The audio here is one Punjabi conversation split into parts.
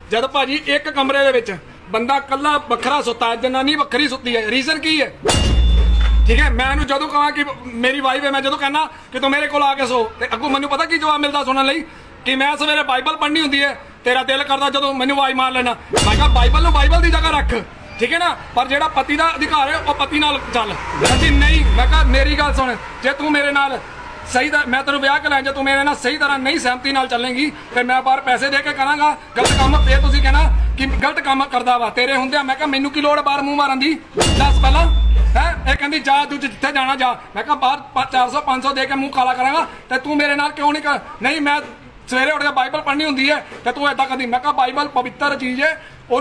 जद भाजी एक कमरे दे विच बंदा कल्ला वखरा सुता है, जनानी वखरी सुती है, रीजन की है? ठीक है, मैं जो कहा कि मेरी वाइफ है, मैं जो कहना कि तू मेरे को आके सो, तो अगू मैनू पता की जवाब मिलता सुनने लई कि मैं सवेरे बाइबल पढ़नी होंदी है, तेरा दिल करता जो मैनू आवाज मार लेना। मैं कहा बाइबल बाइबल की जगह रख, ठीक है ना, पर जेड़ा पति का अधिकार है वह पति नाल चल। कहती नहीं, मैं कहा मेरी गल सुन, जे तू मेरे नाल सही मैं तेन ब्याह के लै, जो तू मेरे नाल सही तरह नहीं सहमति नाल चलेंगी तो मैं बाहर पैसे दे के करांगा गलत काम। फिर तुसीं कहना कि गलत काम करदा वा तेरे हुंदे। मैं कहा मैनू की लोड़ बाहर मूँह मारन दी, दस पहला है। ये कहती जा तू जिथे जाना जा। मैं कहा बाहर 400-500 दे के मुँह काला करांगा तो तू मेरे नाल क्यों नहीं कर? नहीं मैं सवेरे उठ के बाइबल पढ़नी होंदी है तो तू इदा करदी। मैं कहा बाइबल पवित्र चीज़ है,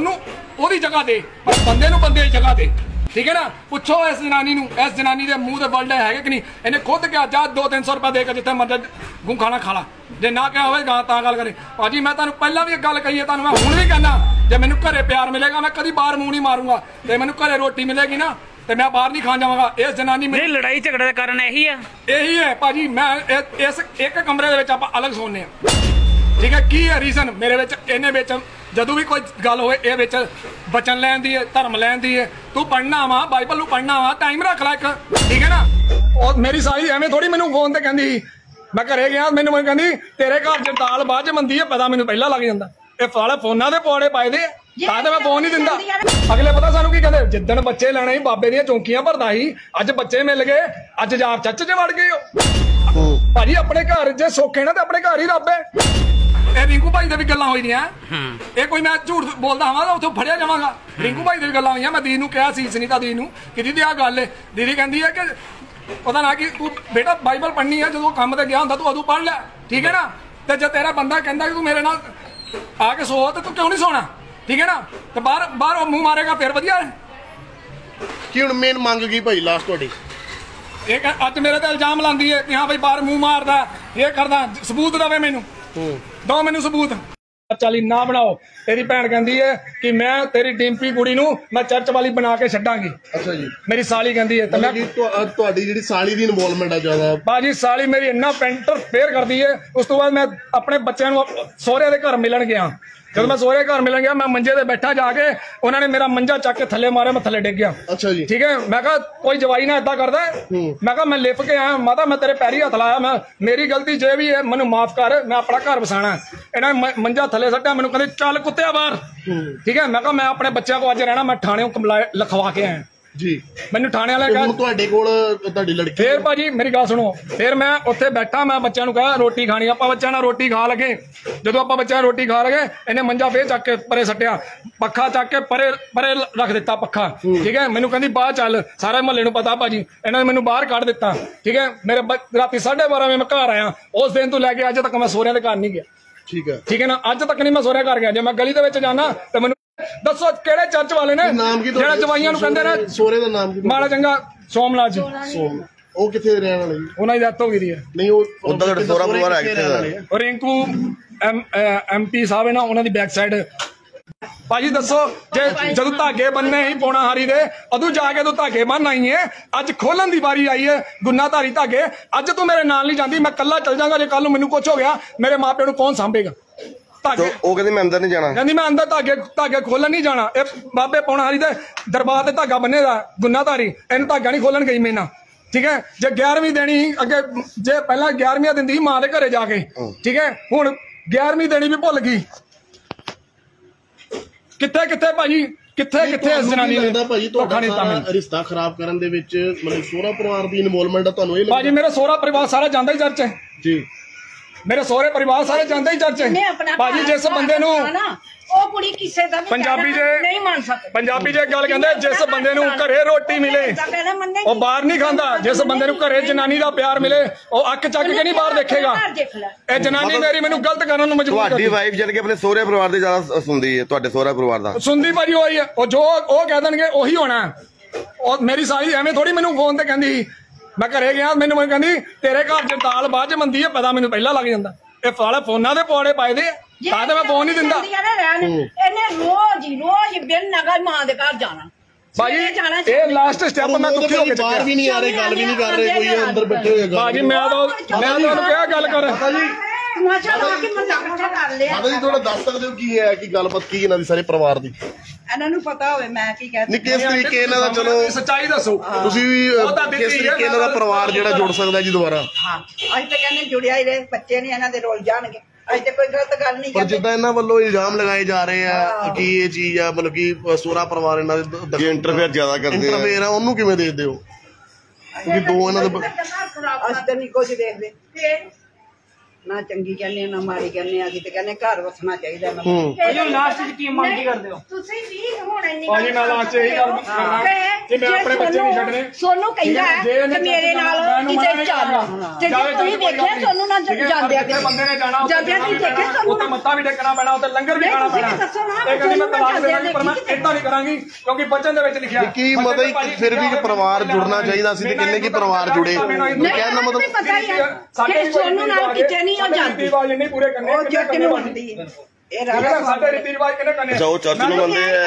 ओनू जगह दे, पर बंदे नूं बंदे दी जगह दे, ठीक है ना। पुछो इस जनानी नूं, इस जनानी के मूँह से वर्ल्ड है कि नहीं? इन्हें खुद क्या जा 200-300 रुपये दे के जिथे मर्जी गूं खाना खा ला, जे ना क्या होवे गा तां गल करे। भाजी मैं तुहानूं पहलां भी एक गल कही है, तुहानूं मैं हुण भी कहना, जे मैनूं घरे प्यार मिलेगा मैं कभी बाहर मूँह नहीं मारूंगा, तो मैनूं घरे रोटी मिलेगी ना तो मैं बाहर नहीं खान जावांगा। इस जनानी में लड़ाई झगड़े का कारण यही है भाजी। मैं इस एक कमरे दे विच आपां अलग सोने आ, ठीक है। की है रीजन मेरे विच? इन्हें विच जदों भी कोई गल होए ये विच बचन लैन दी है, धर्म लैन दी है। तू पढ़ना वा बाइबल नूं पढ़ना वा, टाइम रख ला एक, ठीक है ना। और मेरी साली एवें थोड़ी मैनूं फोन ते कहंदी, मैं घरे गया मैनूं कहंदी तेरे घर च दाल बाद च बनदी है, पता मैनूं पहला लग जांदा। ये साले फोनां दे पौड़े पाए दे तां ते मैं फोन नहीं दिंदा। अगले पता सानूं की कहंदे, जिद्दण बच्चे लैणे ही बाबे दीयां चौंकियां भरदा ही, अज बच्चे मिल गए, अज जाप चर्च च वड़ गए हो। भाजी अपने घर जे सौखे ना ते अपने घर ही रब है। रिंकू भाई दे भी गल्लां होई दियां, ये कोई मैं झूठ बोलदा हां तो उत्थों फड़िया जावांगा। रिंकू भाई दे भी गल्लां होईयां, मैं दीदी नूं कहा सी, सुनीता दीदी नूं कि दीदी आ गल है। दीदी कहंदी है कि पता ना कि तू बेटा बाइबल पढ़नी है, जो काम ते गया हुंदा तू उदों पढ़ लै, ठीक है ना। ते जे तेरा बंदा कहंदा कि तू मेरे नाल आके सो तो तू क्यों नहीं सोना, ठीक है ना। तो बाहर मुंह मारेगा फिर वधिया है कि हुण मेन मंग की भाई लास्ट तुहाडी? एक अज मेरे ते इल्जाम लांदी है कि हाँ भाई बाहर मुंह मारदा, ये करदा, सबूत दवे मैनू, दो मैनू सबूत। चल ना बनाओ। तेरी भैन कहती है कि मैं तेरी डिम्पी कुड़ी नूं मैं चर्च वाली बना के छड्डांगी। अच्छा जी। मेरी साली कहती है, तो मैं तुहाडी जिहड़ी साली दी इन्वॉल्वमेंट है ज्यादा? भाजी साली मेरी इन्ना इंटरफेयर करती है। उस तो बाद मैं अपने बच्चों नूं सोहरे दे घर मिलन गया। जब मैं सोहरे घर मिलन गया, मैं मंजे ते बैठा जाके उन्होंने मेरा मंजा चक के थले मारे, मैं थले डिग गया। अच्छा जी। ठीक है, मैं कहा कोई जवाई ना इदा करदा। मैं कहा मैं लिप के आया, माता मैं तेरे पैरी हथ लाया, मैं मेरी गलती जे भी है मैनू माफ कर, मैं अपना घर बसाना। इन्होंने मंजा थले सट्टा, मैनू कहते चल कुत्ते बाहर, ठीक है। मैं कहा मैं अपने बच्चों को अज रहना, मैं थाने लिखवा के आया जी। मैनू थाने वाले फिर भाजी मेरी गल सुनो, फिर मैं उत्थे बैठा, मैं बच्चों कहा रोटी खानी, आप बच्चों ने रोटी खा लगे। जो आप बच्चों रोटी खा लगे, इन्हें मंजा फिर चक के परे सट्टिया, पखा चक के परे परे रख दिता पखा, ठीक है। मैनू कहती बाहर चल, सारे महल्ले नूं पता भाजी, इन्होंने मैनू बाहर कढ़ दिता, ठीक है। मेरे राती 12:30 मैं घर आया, उस दिन तो लैके अज तक मैं सोहरिਆਂ ਦੇ घर नहीं गया, ठीक है ना। अज तक नहीं मैं सोहरिਆਂ घर गया। जो मैं गली दे विच जाना तो मैनू दसो किहड़े चर्च वाले ने जेड़ा जवाइयां नूं कहंदे ने सोहरे दा नाम की? माड़ा चंगा सोमनाथ जी। ਉਹ ਕਿੱਥੇ ਰਹਿਣ ਵਾਲੇ? ਉਹਨਾਂ ਦੀ ਡੈਥ ਹੋ ਗਈ ਦੀ ਹੈ। ਨਹੀਂ ਉਹ ਉਦਾਂ ਤੁਹਾਡੇ ਸੋਹਰਾ ਪਰਿਵਾਰ ਹੈ ਕਿੱਥੇ ਦਾ? ਰਿੰਕੂ MP ਸਾਹਿਬ ਹੈ ਨਾ, ਉਹਨਾਂ ਦੀ ਬੈਕ ਸਾਈਡ। ਭਾਜੀ ਦੱਸੋ, ਜੇ ਜਦੋਂ ਧਾਗੇ ਬੰਨੇ ਹੀ ਪੌਣਾ ਹਾਰੀ ਦੇ ਉਦੋਂ ਜਾ ਕੇ ਤੂੰ ਧਾਗੇ ਬੰਨ ਆਈ ਹੈ, ਅੱਜ ਖੋਲਣ ਦੀ ਵਾਰੀ ਆਈ ਹੈ ਗੁਨਾਹਧਾਰੀ ਧਾਗੇ। ਅੱਜ ਤੂੰ ਮੇਰੇ ਨਾਲ ਨਹੀਂ ਜਾਂਦੀ, ਮੈਂ ਕੱਲਾ ਚੱਲ ਜਾਵਾਂਗਾ। ਜੇ ਕੱਲ ਨੂੰ ਮੈਨੂੰ ਕੁਝ ਹੋ ਗਿਆ, ਮੇਰੇ ਮਾਪਿਆਂ ਨੂੰ ਕੌਣ ਸਾਂਭੇਗਾ? ਉਹ ਕਹਿੰਦੀ ਮੈਂ ਅੰਦਰ ਨਹੀਂ ਜਾਣਾ, ਕਹਿੰਦੀ ਮੈਂ ਅੰਦਰ ਧਾਗੇ ਖੋਲਣ ਨਹੀਂ ਜਾਣਾ। ਇਹ ਬਾਬੇ ਪੌਣਾ ਹਾਰੀ ਦੇ ਦਰਬਾਰ ਤੇ ਧਾਗਾ ਬੰਨੇ ਦਾ ਗੁਨਾਹਧਾਰੀ, ਇਹਨੂੰ ਧਾਗਾ ਨਹੀਂ ਖੋਲਣ ਗਈ ਮੇਰੇ ਨਾਲ, ठीक है। जे 11वीं देनी अगे, जे पहला 11वीं दिंदी मां दे घरे जाके, ठीक है, हुण 11वीं देनी भी भुल गई। किथे किथे भाजी, किथे किथे इस जनानी ने धोखा नहीं दिता। रिश्ता खराब करन दे विच मतलब सोहरा परिवार दी इन्वॉल्वमेंट है तुहानू? भाजी मेरा सोहरा परिवार सारा जांदा ही चर्च है जी, मेरे सोहरे परिवार सारे जांदा ही चर्च है भाजी। जिस बंदे नूं पंजाबी जे गल कहंदे, जिस बंदे नूं घरे रोटी मिले वो बाहर नहीं खांदा, जिस बंदे नूं घरे जनानी दा प्यार मिले वो अक चक के नहीं बाहर देखेगा। ए जनानी मेरी मैनू गलत करन नूं मजबूर करदी। तुहाडी वाइफ जन के अपने सोहरे परिवार दे ज्यादा सुनदी है, तुहाडे सोहरा परिवार दा सुनदी भाजी होई है। ओ जो ओ कह देणगे ओही होना है। और मेरी साली एवें थोड़ी मैनू फोन ते कहंदी, मैं घरे गया, मैनू कहंदी तेरे घर च दाल बाद च बनदी है, पता मैनू पहला लग जांदा। ये साले फोनां दे पौड़े पाए दे तां ते मैं फोन नहीं दिंदा। ਇਹਨੇ ਰੋਜ਼ ਬਿਨ ਨਗਰ ਮਾਂ ਦੇ ਘਰ ਜਾਣਾ भाजी। ये लास्ट स्टेप मैं दुखी हो के बाहर भी नहीं आ रहे, गल भी नहीं कर रहे, कोई अंदर बैठे हुए भाजी। मैं तो क्या गल कर ਤਮਾਸ਼ਾ ਲਾ ਕੇ ਮੰਦਾ ਇਕੱਠਾ ਕਰ ਲਿਆ ਮਾਤਾ ਜੀ ਥੋੜਾ ਦੱਸ ਸਕਦੇ ਹੋ ਕੀ ਹੈ ਕੀ ਗੱਲਬਾਤ ਕੀ ਇਹਨਾਂ ਦੀ ਸਾਰੇ ਪਰਿਵਾਰ ਦੀ? ਇਹਨਾਂ ਨੂੰ ਪਤਾ ਹੋਵੇ ਮੈਂ ਕੀ ਕਹਿੰਦੀ ਨਹੀਂ ਕਿਸ ਤਰੀਕੇ ਇਹਨਾਂ ਦਾ ਚਲੋ ਸੱਚਾਈ ਦੱਸੋ ਤੁਸੀਂ ਵੀ ਕਿਸ ਤਰੀਕੇ ਇਹਨਾਂ ਦਾ ਪਰਿਵਾਰ ਜਿਹੜਾ ਜੁੜ ਸਕਦਾ ਜੀ ਦੁਬਾਰਾ? ਹਾਂ ਅੱਜ ਤਾਂ ਕਹਿੰਦੇ ਜੁੜਿਆ ਹੀ ਰਹੇ ਬੱਚੇ ਨਹੀਂ ਇਹਨਾਂ ਦੇ ਰੋਲ ਜਾਣਗੇ ਅੱਜ ਤੇ ਕੋਈ ਗਲਤ ਗੱਲ ਨਹੀਂ ਪਰ ਕਰਦੇ ਜਿੱਦਾਂ ਇਹਨਾਂ ਵੱਲੋਂ ਇਲਜ਼ਾਮ ਲਗਾਏ ਜਾ ਰਹੇ ਆ ਕਿ ਇਹ ਚੀਜ਼ ਆ ਮਤਲਬ ਕਿ ਸੋਹਰਾ ਪਰਿਵਾਰ ਇਹਨਾਂ ਦੇ ਜੇ ਇੰਟਰਫੇਅਰ ਜ਼ਿਆਦਾ ਕਰਦੇ ਆ ਇੰਟਰਫੇਅਰ ਆ ਉਹਨੂੰ ਕਿਵੇਂ ਦੇਖਦੇ ਹੋ? ਕਿ ਦੋ ਇਹਨਾਂ ਦੇ ਅੱਜ ਤਾਂ ਨਹੀਂ ਕੁਝ ਦੇਖਦੇ ਨਾ ਚੰਗੀ ਕਹਿੰਦੇ ਨਾ ਮਾੜੀ ਕਹਿੰਦੇ ਆ ਤੇ ਕਹਿੰਦੇ ਘਰ ਵਸਣਾ ਚਾਹੀਦਾ ਭਾਜੀ ਲਾਸਟ ਚ ਕੀ ਮੰਗ ਕੀ ਕਰਦੇ ਹੋ? ਤੁਸੀਂ ਵੀ ਹੁਣ ਇੰਨੀ ਭਾਜੀ ਮੈਂ ਲਾਸਟ ਇਹੀ ਗੱਲ ਕਰਨਾ ਕਿ ਮੈਂ ਆਪਣੇ ਬੱਚੇ ਨਹੀਂ ਛੱਡਣੇ। ਸੋਨੂੰ ਕਹਿੰਦਾ ਕਿ ਮੇਰੇ ਨਾਲ ਕਿਤੇ ਚੱਲ ਤੇ ਜੇ ਤੁਸੀਂ ਦੇਖਿਆ ਸੋਨੂੰ ਨਾਲ ਜਾਂਦੇ ਆ ਬੰਦੇ ਨੇ ਜਾਣਾ ਜਾਂਦੇ ਨਹੀਂ ਦੇਖਿਆ ਸੋਨੂੰ ਉੱਥੇ ਮੱਥਾ ਵੀ ਟੇਕਣਾ ਪੈਣਾ ਉੱਥੇ ਲੰਗਰ ਵੀ ਖਾਣਾ ਪੈਣਾ। ਇਹ ਕਹਿੰਦੀ ਮੈਂ ਤਲਾਕ ਦੇਣਾ ਪਰ ਮੈਂ ਇਦਾਂ ਨਹੀਂ ਕਰਾਂਗੀ ਕਿਉਂਕਿ ਬਚਨ ਦੇ ਵਿੱਚ ਲਿਖਿਆ ਕੀ ਮਤਲਬ ਫਿਰ ਵੀ ਪਰਿਵਾਰ ਜੁੜਨਾ ਚਾਹੀਦਾ ਸੀ ਤੇ ਕਿੰਨੇ ਕੀ ਪਰਿਵਾਰ ਜੁੜੇ ਕਹਿਣ ਦਾ ਮਤਲਬ ਪਤਾ ਹੀ ਆ ਕਿ ਸੋਨੂੰ ਨਾਲ ਕਿਤੇ ਨਹੀਂ ਉਹ ਜਾਂਦੀ ਰਿਵਾਜ ਨਹੀਂ ਪੂਰੇ ਕਰਨੇ ਉਹ ਜੱਟ ਨੂੰ ਮੰਨਦੀ ਹੈ ਇਹ ਰਾਜਾ ਸਾਡੇ ਰੀਤੀ ਰਿਵਾਜ ਕਿਹਨੇ ਕਰਨੇ? ਅੱਛਾ ਉਹ ਚਰਚ ਨੂੰ ਮੰਨਦੇ ਆ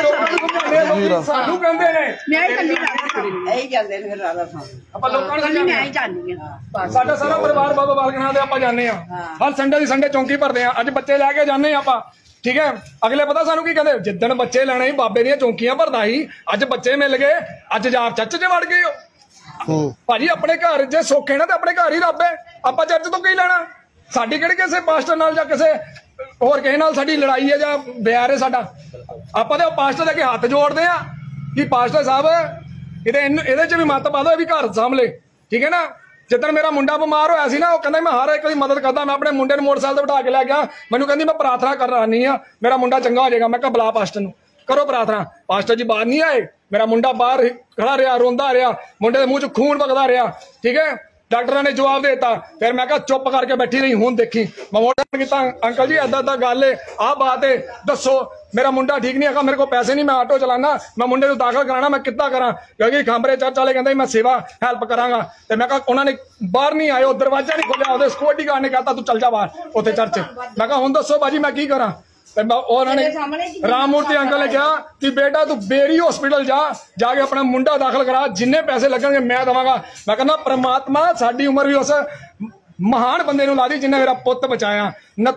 ਰਾਜਾ ਸਾਨੂੰ ਕਹਿੰਦੇ ਨੇ ਮੈਂ ਹੀ ਕੱਲੀ ਰਾਜਾ ਇਹੀ ਜਾਂਦੇ ਨੇ ਫਿਰ ਰਾਜਾ ਸਾਹਿਬ ਆਪਾਂ ਲੋਕਾਂ ਨੂੰ ਕੱਲੀ ਮੈਂ ਹੀ ਜਾਂਦੀ ਹਾਂ ਸਾਡਾ ਸਾਰਾ ਪਰਿਵਾਰ ਬਾਬਾ ਬਾਲਕਨਾਥ ਦੇ ਆਪਾਂ ਜਾਂਦੇ ਆ ਹਰ ਸੰਡੇ ਦੀ ਸੰਡੇ ਚੌਂਕੀ ਭਰਦੇ ਆ ਅੱਜ ਬੱਚੇ ਲੈ ਕੇ ਜਾਂਦੇ ਆ ਆਪਾਂ ਠੀਕ ਹੈ। ਅਗਲੇ ਪਤਾ ਸਾਨੂੰ ਕੀ ਕਹਿੰਦੇ ਜਿੱਦਣ ਬੱਚੇ ਲੈਣੇ ਸੀ ਬਾਬੇ ਦੀਆਂ ਚੌਂਕੀਆਂ ਭਰਦਾ ਸੀ ਅੱਜ ਬੱਚੇ ਮਿਲ ਗਏ ਅੱਜ ਜਾਪ ਚੱਚ 'ਚ ਵੜ ਗਏ ਹੋ। ਭਾਜੀ ਆਪਣੇ ਘਰ ਜੇ ਸੌਖੇ ਨਾ ਤੇ ਆਪਣੇ ਘਰ ਹੀ ਰੱਬ ਹੈ ਆਪਾਂ ਚਰਚ ਤੋਂ ਕੀ ਲੈਣਾ? ਸਾਡੀ ਕਿਹੜੀ ਕਿਸੇ ਪਾਸਟਰ ਨਾਲ ਜਾਂ ਕਿਸੇ ਹੋਰ ਕਿਸੇ ਨਾਲ ਸਾਡੀ ਲੜਾਈ ਹੈ ਜਾਂ ਬਿਆਰ ਹੈ ਸਾਡਾ? ਆਪਾਂ ਤੇ ਪਾਸਟਰ ਦੇ ਅੱਗੇ ਹੱਥ ਜੋੜਦੇ ਆ ਕਿ ਪਾਸਟਰ ਸਾਹਿਬ ਇਹਦੇ 'ਚ ਵੀ ਮੱਤ ਪਾ ਦਿਓ ਇਹ ਵੀ ਘਰ ਸਾਂਭਲੇ ਠੀਕ ਹੈ ਨਾ। ਜਿੱਦਣ ਮੇਰਾ ਮੁੰਡਾ ਬਿਮਾਰ ਹੋਇਆ ਸੀ ਨਾ ਉਹ ਕਹਿੰਦਾ ਮੈਂ ਹਰ ਇੱਕ ਦੀ ਮਦਦ ਕਰਦਾ ਮੈਂ ਆਪਣੇ ਮੁੰਡੇ ਨੂੰ ਮੋਟਰਸਾਈਕਲ ਤੇ ਬਿਠਾ ਕੇ ਲੈ ਗਿਆ ਮੈਨੂੰ ਕਹਿੰਦੀ ਮੈਂ ਪ੍ਰਾਰਥਨਾ ਕਰਨੀ ਆ ਮੇਰਾ ਮੁੰਡਾ ਚੰਗਾ ਹੋ ਜਾਏਗਾ। ਮੈਂ ਕਿਹਾ ਬੁਲਾ ਪਾਸਟਰ ਨੂੰ ਕਰੋ ਪ੍ਰਾਰਥਨਾ। ਪਾਸਟਰ ਜੀ ਬਾਹਰ ਨਹੀਂ ਆਏ ਮੇਰਾ ਮੁੰਡਾ ਬਾਹਰ ਖੜਾ ਰਿਹਾ ਰੋਂਦਾ ਰਿਹਾ ਮੁੰਡੇ ਦੇ ਮੂੰਹ 'ਚ ਖੂਨ ਵਗਦਾ ਰਿਹਾ ਠੀਕ ਹੈ। ਡਾਕਟਰਾਂ ਨੇ ਜਵਾਬ ਦੇ ਦਿੱਤਾ ਫਿਰ ਮੈਂ ਕਿਹਾ ਚੁੱਪ ਕਰਕੇ ਬੈਠੀ ਰਹੀ ਹੁਣ ਦੇਖੀ ਮੈਂ ਮੋਟਰ ਕੀਤਾ ਅੰਕਲ ਜੀ ਏਦਾਂ ਗੱਲ ਹੈ ਆਹ ਬਾਤ ਹੈ ਦੱਸੋ ਮੇਰਾ ਮੁੰਡਾ ਠੀਕ ਨਹੀਂ ਹੈਗਾ ਮੇਰੇ ਕੋਲ ਪੈਸੇ ਨਹੀਂ ਮੈਂ ਆਟੋ ਚਲਾਣਾ ਮੈਂ ਮੁੰਡੇ ਨੂੰ ਦਾਖਲ ਕਰਾਣਾ ਮੈਂ ਕਿੱਦਾਂ ਕਰਾਂ ਕਿਉਂਕਿ ਖੰਬਰੇ ਚਰਚ ਵਾਲੇ ਕਹਿੰਦੇ ਮੈਂ ਸੇਵਾ ਹੈਲਪ ਕਰਾਂਗਾ ਤੇ ਮੈਂ ਕਿਹਾ ਉਹਨਾਂ ਨੇ ਬਾਹਰ ਨਹੀਂ ਆਏ ਉਹ ਦਰਵਾਜ਼ਾ ਨਹੀਂ ਖੋਲਿਆ ਉਹਦੇ ਸਿਕਿਉਰਿਟੀ ਗਾਰਡ ਨੇ ਕਹਤਾ ਤੂੰ ਚੱਲ ਜਾ ਬਾਹਰ ਉੱਥੇ ਚਰਚ ਮੈਂ ਕਿਹਾ ਹੁਣ ਦੱਸੋ ਬਾਜੀ ਮੈਂ ਕੀ ਕਰਾਂ ਤੇ ਉਹਨਾਂ ਨੇ ਰਾਮ ਮੂਰਤੀ ਅੰਕਲ ਨੇ ਕਿਹਾ ਕਿ ਬੇਟਾ ਤੂੰ ਬੇਰੀ ਹਸਪੀਟਲ ਜਾ ਕੇ ਆਪਣਾ ਮੁੰਡਾ ਦਾਖਲ ਕਰਾ ਜਿੰਨੇ ਪੈਸੇ ਲੱਗਣਗੇ ਮੈਂ ਦੇਵਾਂਗਾ। ਮੈਂ ਕਹਿੰਦਾ ਪ੍ਰਮਾਤਮਾ ਸਾਡੀ ਉਮਰ ਵੀ ਉਸ ਮਹਾਨ ਬੰਦੇ ਨੂੰ ਲਾ ਦੀ ਜਿਹਨੇ ਮੇਰਾ ਪੁੱਤ ਬਚਾਇਆ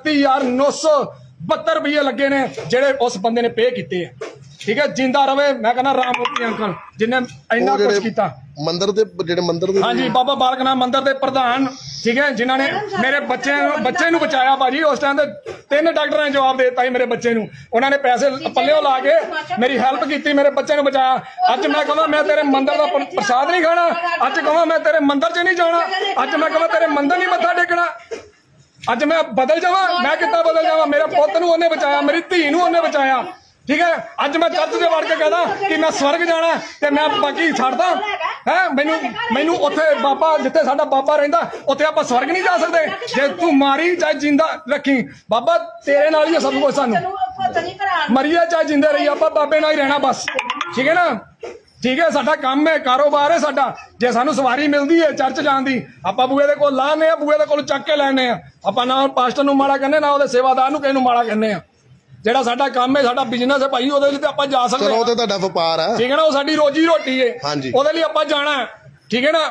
29,972 ਰੁਪਏ ਲੱਗੇ ਨੇ ਜਿਹੜੇ ਉਸ ਬੰਦੇ ਨੇ ਪੇ ਕੀਤੇ ਆ ਠੀਕ ਹੈ। ਜਿੰਦਾ ਰਵੇ ਮੈਂ ਕਹਿੰਦਾ ਰਾਮ ਮੂਰਤੀ ਅੰਕਲ ਜਿੰਨੇ ਇੰਨਾ ਕੁਝ ਕੀਤਾ ਮੰਦਿਰ ਦੇ ਜਿਹੜੇ ਮੰਦਿਰ ਦੇ ਹਾਂਜੀ ਬਾਬਾ ਬਾਲਕਨਾਥ ਮੰਦਿਰ ਦੇ ਪ੍ਰਧਾਨ ਠੀਕ ਹੈ ਜਿਨ੍ਹਾਂ ਨੇ ਮੇਰੇ ਬੱਚੇ ਨੂੰ ਬਚਾਇਆ ਭਾਜੀ ਉਸ ਟਾਈਮ ਤੇ 3 ਡਾਕਟਰਾਂ ਨੇ ਜਵਾਬ ਦੇ ਦਿੱਤਾ ਸੀ ਮੇਰੇ ਬੱਚੇ ਨੂੰ ਉਹਨਾਂ ਨੇ ਪੈਸੇ ਪੱਲਿਓਂ ਲਾ ਕੇ ਮੇਰੀ ਹੈਲਪ ਕੀਤੀ ਮੇਰੇ ਬੱਚੇ ਨੂੰ ਬਚਾਇਆ। ਅੱਜ ਮੈਂ ਕਹਾਂ ਮੈਂ ਤੇਰੇ ਮੰਦਿਰ ਦਾ ਪ੍ਰਸਾਦ ਨਹੀਂ ਖਾਣਾ ਅੱਜ ਕਹਾਂ ਮੈਂ ਤੇਰੇ ਮੰਦਿਰ 'ਚ ਨਹੀਂ ਜਾਣਾ ਅੱਜ ਮੈਂ ਕਹਾਂ ਤੇਰੇ ਮੰਦਿਰ ਨਹੀਂ ਮੱਥਾ ਟੇਕਣਾ ਅੱਜ ਮੈਂ ਬਦਲ ਜਾਵਾਂ ਮੈਂ ਕਿੱਦਾਂ ਬਦਲ ਜਾਵਾਂ? ਮੇਰੇ ਪੁੱਤ ਨੂੰ ਉਹਨੇ ਬਚਾਇਆ ਮੇਰੀ ਧੀ ਨੂੰ ਉਹਨੇ ਬਚਾਇਆ ਠੀਕ ਹੈ। ਅੱਜ ਮੈਂ ਚਰਚ ਦੇ ਵੜ ਕੇ ਕਹਦਾ ਕਿ ਮੈਂ ਸਵਰਗ ਜਾਣਾ ਤੇ ਮੈਂ ਬਾਕੀ ਛੱਡਦਾ ਹੈ ਮੈਨੂੰ ਉੱਥੇ ਬਾਬਾ ਜਿੱਥੇ ਸਾਡਾ ਬਾਬਾ ਰਹਿੰਦਾ ਉੱਥੇ ਆਪਾਂ ਸਵਰਗ ਨਹੀਂ ਜਾ ਸਕਦੇ। ਜੇ ਤੂੰ ਮਾਰੀ ਚਾਹੇ ਜਿੰਦਾ ਰੱਖੀ ਬਾਬਾ ਤੇਰੇ ਨਾਲ ਹੀ ਸਭ ਕੁਝ ਸਾਨੂੰ ਮਰੀਏ ਚਾਹੇ ਜਿੰਦੇ ਰਹੀ ਆਪਾਂ ਬਾਬੇ ਨਾਲ ਹੀ ਰਹਿਣਾ ਬਸ ਠੀਕ ਹੈ ਨਾ। ਠੀਕ ਹੈ ਸਾਡਾ ਕੰਮ ਹੈ ਕਾਰੋਬਾਰ ਹੈ ਸਾਡਾ ਜੇ ਸਾਨੂੰ ਸਵਾਰੀ ਮਿਲਦੀ ਹੈ ਚਰਚ ਜਾਣ ਦੀ ਆਪਾਂ ਬੂਏ ਦੇ ਕੋਲ ਲਾਣੇ ਆ ਬੂਏ ਦੇ ਕੋਲ ਚੱਕ ਕੇ ਲੈਣੇ ਆ ਆਪਾਂ ਨਾ ਪਾਸਟਰ ਨੂੰ ਮਾੜਾ ਕਹਿੰਦੇ ਨਾ ਉਹਦੇ ਸੇਵਾਦਾਰ ਨੂੰ ਕਿਸੇ ਨੂੰ ਮਾੜਾ ਕਹਿੰਦੇ ਆ। ਜਿਹੜਾ ਸਾਡਾ ਕੰਮ ਹੈ ਸਾਡਾ ਬਿਜ਼ਨਸ ਹੈ ਭਾਈ ਉਹਦੇ ਲਈ ਤੇ ਆਪਾਂ ਜਾ ਸਕਦੇ ਚਲੋ ਉਹ ਤੇ ਤੁਹਾਡਾ ਵਪਾਰ ਹੈ ਠੀਕ ਹੈ ਨਾ ਉਹ ਸਾਡੀ ਰੋਜੀ ਰੋਟੀ ਹੈ ਉਹਦੇ ਲਈ ਆਪਾਂ ਜਾਣਾ ਠੀਕ ਹੈ ਨਾ।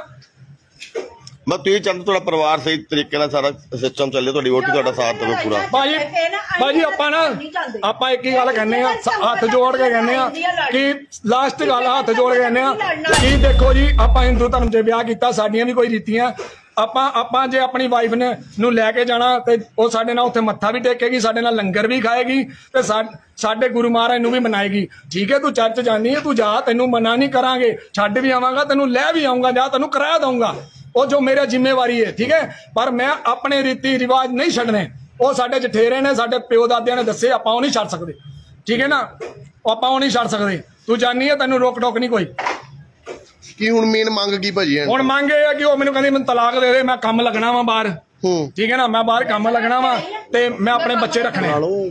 ਮੈਂ ਤੁਸੀਂ ਚੰਦ ਤੁਹਾਡਾ ਪਰਿਵਾਰ ਸਹੀ ਤਰੀਕੇ ਨਾਲ ਸਾਰਾ ਸਿਸਟਮ ਚੱਲੇ ਤੁਹਾਡੀ ਵੋਟੀ ਤੁਹਾਡਾ ਸਾਥ ਦੇਵੇ ਪੂਰਾ ਭਾਜੀ ਆਪਾਂ ਇੱਕ ਹੀ ਗੱਲ ਕਹਿੰਦੇ ਆ ਹੱਥ ਜੋੜ ਕੇ ਕਹਿੰਦੇ ਆ ਕਿ ਲਾਸਟ ਗੱਲ ਹੱਥ ਜੋੜ ਕੇ ਕਹਿੰਦੇ ਆ ਕਿ ਦੇਖੋ ਜੀ ਆਪਾਂ ਹਿੰਦੂ ਧਰਮ 'ਚ ਵਿਆਹ ਕੀਤਾ ਸਾਡੀਆਂ ਵੀ ਕੋਈ ਰੀਤੀਆਂ ਆਪਾਂ ਜੇ ਆਪਣੀ ਵਾਈਫ ਨੂੰ ਲੈ ਕੇ ਜਾਣਾ ਤੇ ਉਹ ਸਾਡੇ ਨਾਲ ਉੱਥੇ ਮੱਥਾ ਵੀ ਟੇਕੇਗੀ ਸਾਡੇ ਨਾਲ ਲੰਗਰ ਵੀ ਖਾਏਗੀ ਤੇ ਸਾਡੇ ਗੁਰੂ ਮਹਾਰਾਜ ਨੂੰ ਵੀ ਮਨਾਏਗੀ ਠੀਕ ਹੈ। ਤੂੰ ਚਰਚ ਜਾਂਦੀ ਹੈ ਤੂੰ ਜਾ ਤੈਨੂੰ ਮਨਾ ਨਹੀਂ ਕਰਾਂਗੇ ਛੱਡ ਵੀ ਆਵਾਂਗਾ ਤੈਨੂੰ ਲੈ ਵੀ ਆਊਂਗਾ ਜਾਂ ਤੈਨੂੰ ਕਿਰਾਇਆ ਦਊਂਗਾ ਉਹ ਜੋ ਮੇਰਾ ਜ਼ਿੰਮੇਵਾਰੀ ਹੈ ਠੀਕ ਹੈ। ਪਰ ਮੈਂ ਆਪਣੇ ਰੀਤੀ ਰਿਵਾਜ ਨਹੀਂ ਛੱਡਣੇ ਉਹ ਸਾਡੇ ਜਠੇਰੇ ਨੇ ਸਾਡੇ ਪਿਓ ਦਾਦਿਆਂ ਨੇ ਦੱਸੇ ਆਪਾਂ ਉਹ ਨਹੀਂ ਛੱਡ ਸਕਦੇ ਠੀਕ ਹੈ ਨਾ ਆਪਾਂ ਉਹ ਨਹੀਂ ਛੱਡ ਸਕਦੇ। ਤੂੰ ਜਾਣੀ ਹੈ ਤੈਨੂੰ ਰੋਕ ਟੋਕ ਨਹੀਂ ਕੋਈ। ਕੀ ਹੁਣ ਮੇਨ ਮੰਗ ਕੀ ਭਾਜੀ ਹੁਣ ਮੰਗ ਇਹ ਆ ਕਿ ਉਹ ਮੈਨੂੰ ਕਹਿੰਦੀ ਮੈਨੂੰ ਤਲਾਕ ਦੇ ਦੇ ਮੈਂ ਕੰਮ ਲੱਗਣਾ ਵਾ ਬਾਹਰ ਠੀਕ ਹੈ ਨਾ ਮੈਂ ਬਾਹਰ ਕੰਮ ਲੱਗਣਾ ਵਾ ਤੇ ਮੈਂ ਆਪਣੇ ਬੱਚੇ ਰੱਖਣੇ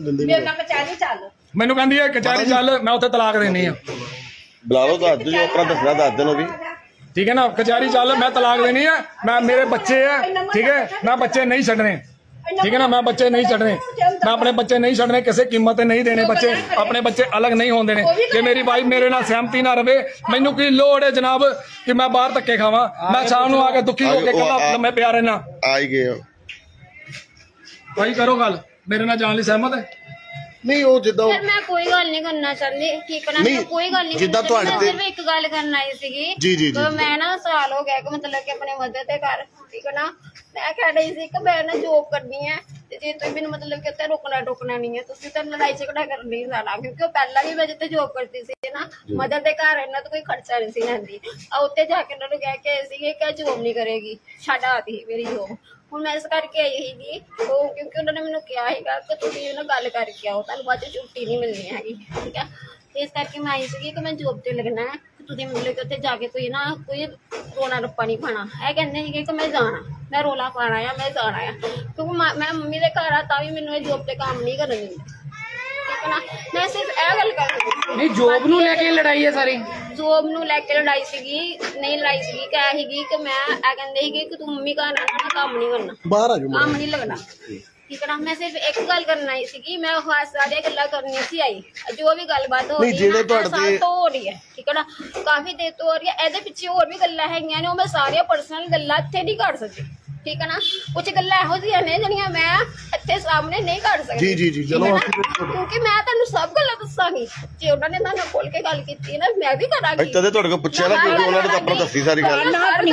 ਮੈਨੂੰ ਕਹਿੰਦੀ ਹੈ ਕਚਹਿਰੀ ਚੱਲ ਮੈਂ ਉੱਥੇ ਤਲਾਕ ਦੇਣੀ ਆ ਬੁਲਾ ਲਓ ਦੱਸ ਦਿਓ ਆਪਣਾ ਦੱਸਣਾ ਦੱਸ ਦੇਣ ਉਹ ਵੀ ਠੀਕ ਹੈ ਨਾ ਕਚਹਿਰੀ ਚੱਲ ਮੈਂ ਤਲਾਕ ਦੇਣੀ ਆ ਮੈਂ ਮੇਰੇ ਬੱਚੇ ਆ ਠੀਕ ਹੈ ਮੈਂ ਬੱਚੇ ਨਹੀਂ ਛੱਡਣੇ ਠੀਕ ਹੈ ਨਾ ਮੈਂ ਬੱਚੇ ਨਹੀਂ ਛੱਡਣੇ ਮੈਂ ਆਪਣੇ ਬੱਚੇ ਨਹੀਂ ਛੱਡਣੇ ਕਿਸੇ ਕੀਮਤ ਤੇ ਨਹੀਂ ਦੇਣੇ ਬੱਚੇ ਆਪਣੇ ਬੱਚੇ ਅਲੱਗ ਨਹੀਂ ਹੋਣ ਦੇਣੇ। ਜੇ ਮੇਰੀ ਵਾਈਫ ਮੇਰੇ ਨਾਲ ਸਹਿਮਤੀ ਨਾ ਰਵੇ ਮੈਨੂੰ ਕੀ ਲੋੜ ਹੈ ਜਨਾਬ ਕਿ ਮੈਂ ਬਾਹਰ ਧੱਕੇ ਖਾਵਾਂ ਮੈਂ ਸ਼ਾਮ ਨੂੰ ਆ ਕੇ ਦੁਖੀ ਹੋ ਕੇ ਕੱਲਾ ਲੰਮੇ ਪਿਆ ਰਹਿਣਾ ਆ ਹੀ ਗਏ ਭਾਈ ਕਰੋ ਗੱਲ, ਮੇਰੇ ਨਾਲ ਜਾਣ ਲਈ ਸਹਿਮਤ ਹੈ? ਨਹੀਂ ਉਹ ਜਿੱਦਾਂ ਸਰ ਮੈਂ ਕੋਈ ਗੱਲ ਨਹੀਂ ਕਰਨਾ ਚਾਹੁੰਦੀ, ਠੀਕ ਹੈ ਨਾ, ਮੈਂ ਕੋਈ ਗੱਲ ਨਹੀਂ ਜਿੱਦਾਂ ਤੁਹਾਡੇ ਤੇ ਸਿਰਫ ਇੱਕ ਗੱਲ ਕਰਨ ਆਈ ਸੀਗੀ। ਜੀ ਮੈਂ ਨਾ ਸਾਲ ਹੋ ਗਿਆ ਕਿ ਮਤਲਬ ਕਿ ਆਪਣੇ ਮਦਰ ਦੇ ਘਰ, ਠੀਕ ਹੈ ਨਾ, ਮੈਂ ਕਹਿ ਰਹੀ ਸੀ ਕਿ ਮੈਂ ਨਾ ਜੋਬ ਕਰਨੀ ਹੈ ਤੇ ਜੇ ਤੁਸੀਂ ਮੈਨੂੰ ਮਤਲਬ ਕਿ ਉੱਥੇ ਰੋਕਣਾ ਨਹੀਂ ਹੈ, ਤੁਸੀਂ ਤਾਂ ਲੜਾਈ ਝਗੜਾ ਕਰਨੀ ਜਾਣਾ, ਕਿਉਂਕਿ ਉਹ ਪਹਿਲਾਂ ਵੀ ਮੈਂ ਜਿੱਥੇ ਜੋਬ ਕਰਦੀ ਸੀ ਨਾ ਮਦਰ ਦੇ ਘਰ ਇਹਨਾਂ ਤੋਂ ਕੋਈ ਖਰਚਾ ਨਹੀਂ ਸੀ ਲੈਂਦੀ, ਉੱਥੇ ਜਾ ਕੇ ਇਹਨਾਂ ਨੂੰ ਕਹਿ ਕੇ ਆਏ ਸੀਗੇ ਕਿ ਜੋਬ ਨਹੀਂ ਕਰੇਗੀ, ਛੱਡ ਆਤੀ ਮੇਰੀ ਜੋਬ। ਹੁਣ ਮੈਂ ਇਸ ਕਰਕੇ ਆਈ ਸੀਗੀ ਕਿਉਂਕਿ ਉਹਨਾਂ ਨੇ ਮੈਨੂੰ ਕਿਹਾ ਸੀਗਾ ਕਿ ਤੁਸੀਂ ਉਹਨਾਂ ਗੱਲ ਕਰਕੇ ਆਓ, ਤੁਹਾਨੂੰ ਬਾਅਦ ਚ ਛੁੱਟੀ ਨਹੀਂ ਮਿਲਣੀ ਹੈਗੀ, ਠੀਕ ਹੈ। ਇਸ ਕਰਕੇ ਮੈਂ ਆਈ ਸੀਗੀ ਕਿ ਮੈਂ ਜੋਬ ਤੇ ਲੱਗਣਾ ਹੈ, ਤੁਸੀਂ ਮਤਲਬ ਕਿ ਉੱਥੇ ਜਾ ਕੇ ਕੋਈ ਰੋਣਾ ਰੱਪਾ ਨਹੀਂ ਪਾਣਾ। ਇਹ ਕਹਿੰਦੇ ਸੀਗੇ ਕਿ ਮੈਂ ਜਾਣਾ, ਮੈਂ ਰੋਲਾ ਪਾਣਾ ਆ, ਮੈਂ ਜਾਣਾ ਆ, ਕਿਉਂਕਿ ਮੈਂ ਮੰਮੀ ਦੇ ਘਰ ਆ ਤਾਂ ਵੀ ਮੈਨੂੰ ਇਹ ਜੋਬ ਤੇ ਕੰਮ ਨਹੀਂ ਕਰਨ ਦਿੰਦੇ, ਠੀਕ ਹੈ ਨਾ। ਮੈਂ ਸਿਰਫ ਇਹ ਗੱਲ ਕਰਦੀ ਨਹੀਂ ਜੋਬ ਨੂੰ ਲੈ ਕੇ ਲੜਾਈ ਹੈ ਸਾਰੀ? ਜੋਬ ਨੂੰ ਲੈ ਕੇ ਲੜਾਈ ਸੀਗੀ, ਨਹੀਂ ਲੜਾਈ ਸੀਗੀ, ਕਹਿ ਸੀਗੀ ਕਿ ਮੈਂ ਇਹ ਕਹਿੰਦੇ ਸੀਗੇ ਕਿ ਤੂੰ ਮੰਮੀ ਘਰ ਰਹਿਣਾ, ਕੰਮ ਨਹੀਂ ਕਰਨਾ, ਬਾਹਰ ਆ ਜਾਓ, ਕੰਮ ਨਹੀਂ ਲੱਗਣਾ, ਠੀਕ ਹੈ ਨਾ। ਮੈਂ ਸਿਰਫ ਇੱਕ ਗੱਲ ਕਰਨਾ ਆਈ ਸੀਗੀ, ਮੈਂ ਸਾਰੀਆਂ ਗੱਲਾਂ ਕਰਨੀਆਂ ਸੀ ਆਈ, ਜੋ ਵੀ ਗੱਲਬਾਤ ਹੋ ਰਹੀ ਹੈ ਹੋ ਰਹੀ ਹੈ, ਠੀਕ ਹੈ ਨਾ, ਕਾਫੀ ਦੇਰ ਤੋਂ ਹੋ ਰਹੀ ਹੈ। ਇਹਦੇ ਪਿੱਛੇ ਹੋਰ ਵੀ ਗੱਲਾਂ ਹੈਗੀਆਂ ਨੇ, ਉਹ ਮੈਂ ਸਾਰੀਆਂ ਪਰਸਨਲ ਗੱਲਾਂ ਇੱਥੇ ਨਹੀਂ ਕਰ ਸਕਦੀ, ਠੀਕ ਹੈ ਨਾ। ਕੁਝ ਗੱਲਾਂ ਇਹੋ ਜਿਹੀਆਂ ਨੇ ਜਿਹੜੀਆਂ ਮੈਂ ਇੱਥੇ ਸਾਹਮਣੇ ਨਹੀਂ ਕਰ ਸਕਦੀ, ਜੀ ਚਲੋ, ਕਿਉਂਕਿ ਮੈਂ ਤੁਹਾਨੂੰ ਸਭ ਗੱਲਾਂ ਦੱਸਾਂਗੀ। ਜੇ ਉਹਨਾਂ ਨੇ ਤੁਹਾਨੂੰ ਖੋਲ ਕੇ ਗੱਲ ਕੀਤੀ ਨਾ ਮੈਂ ਵੀ ਕਰਾਂਗੀ। ਤਦੇ ਤੁਹਾਡੇ ਕੋਲ ਪੁੱਛਿਆ ਨਾ, ਕਿਉਂਕਿ ਉਹਨਾਂ ਨੇ ਤਾਂ ਆਪਣਾ ਦੱਸੀ ਸਾਰੀ ਗੱਲ,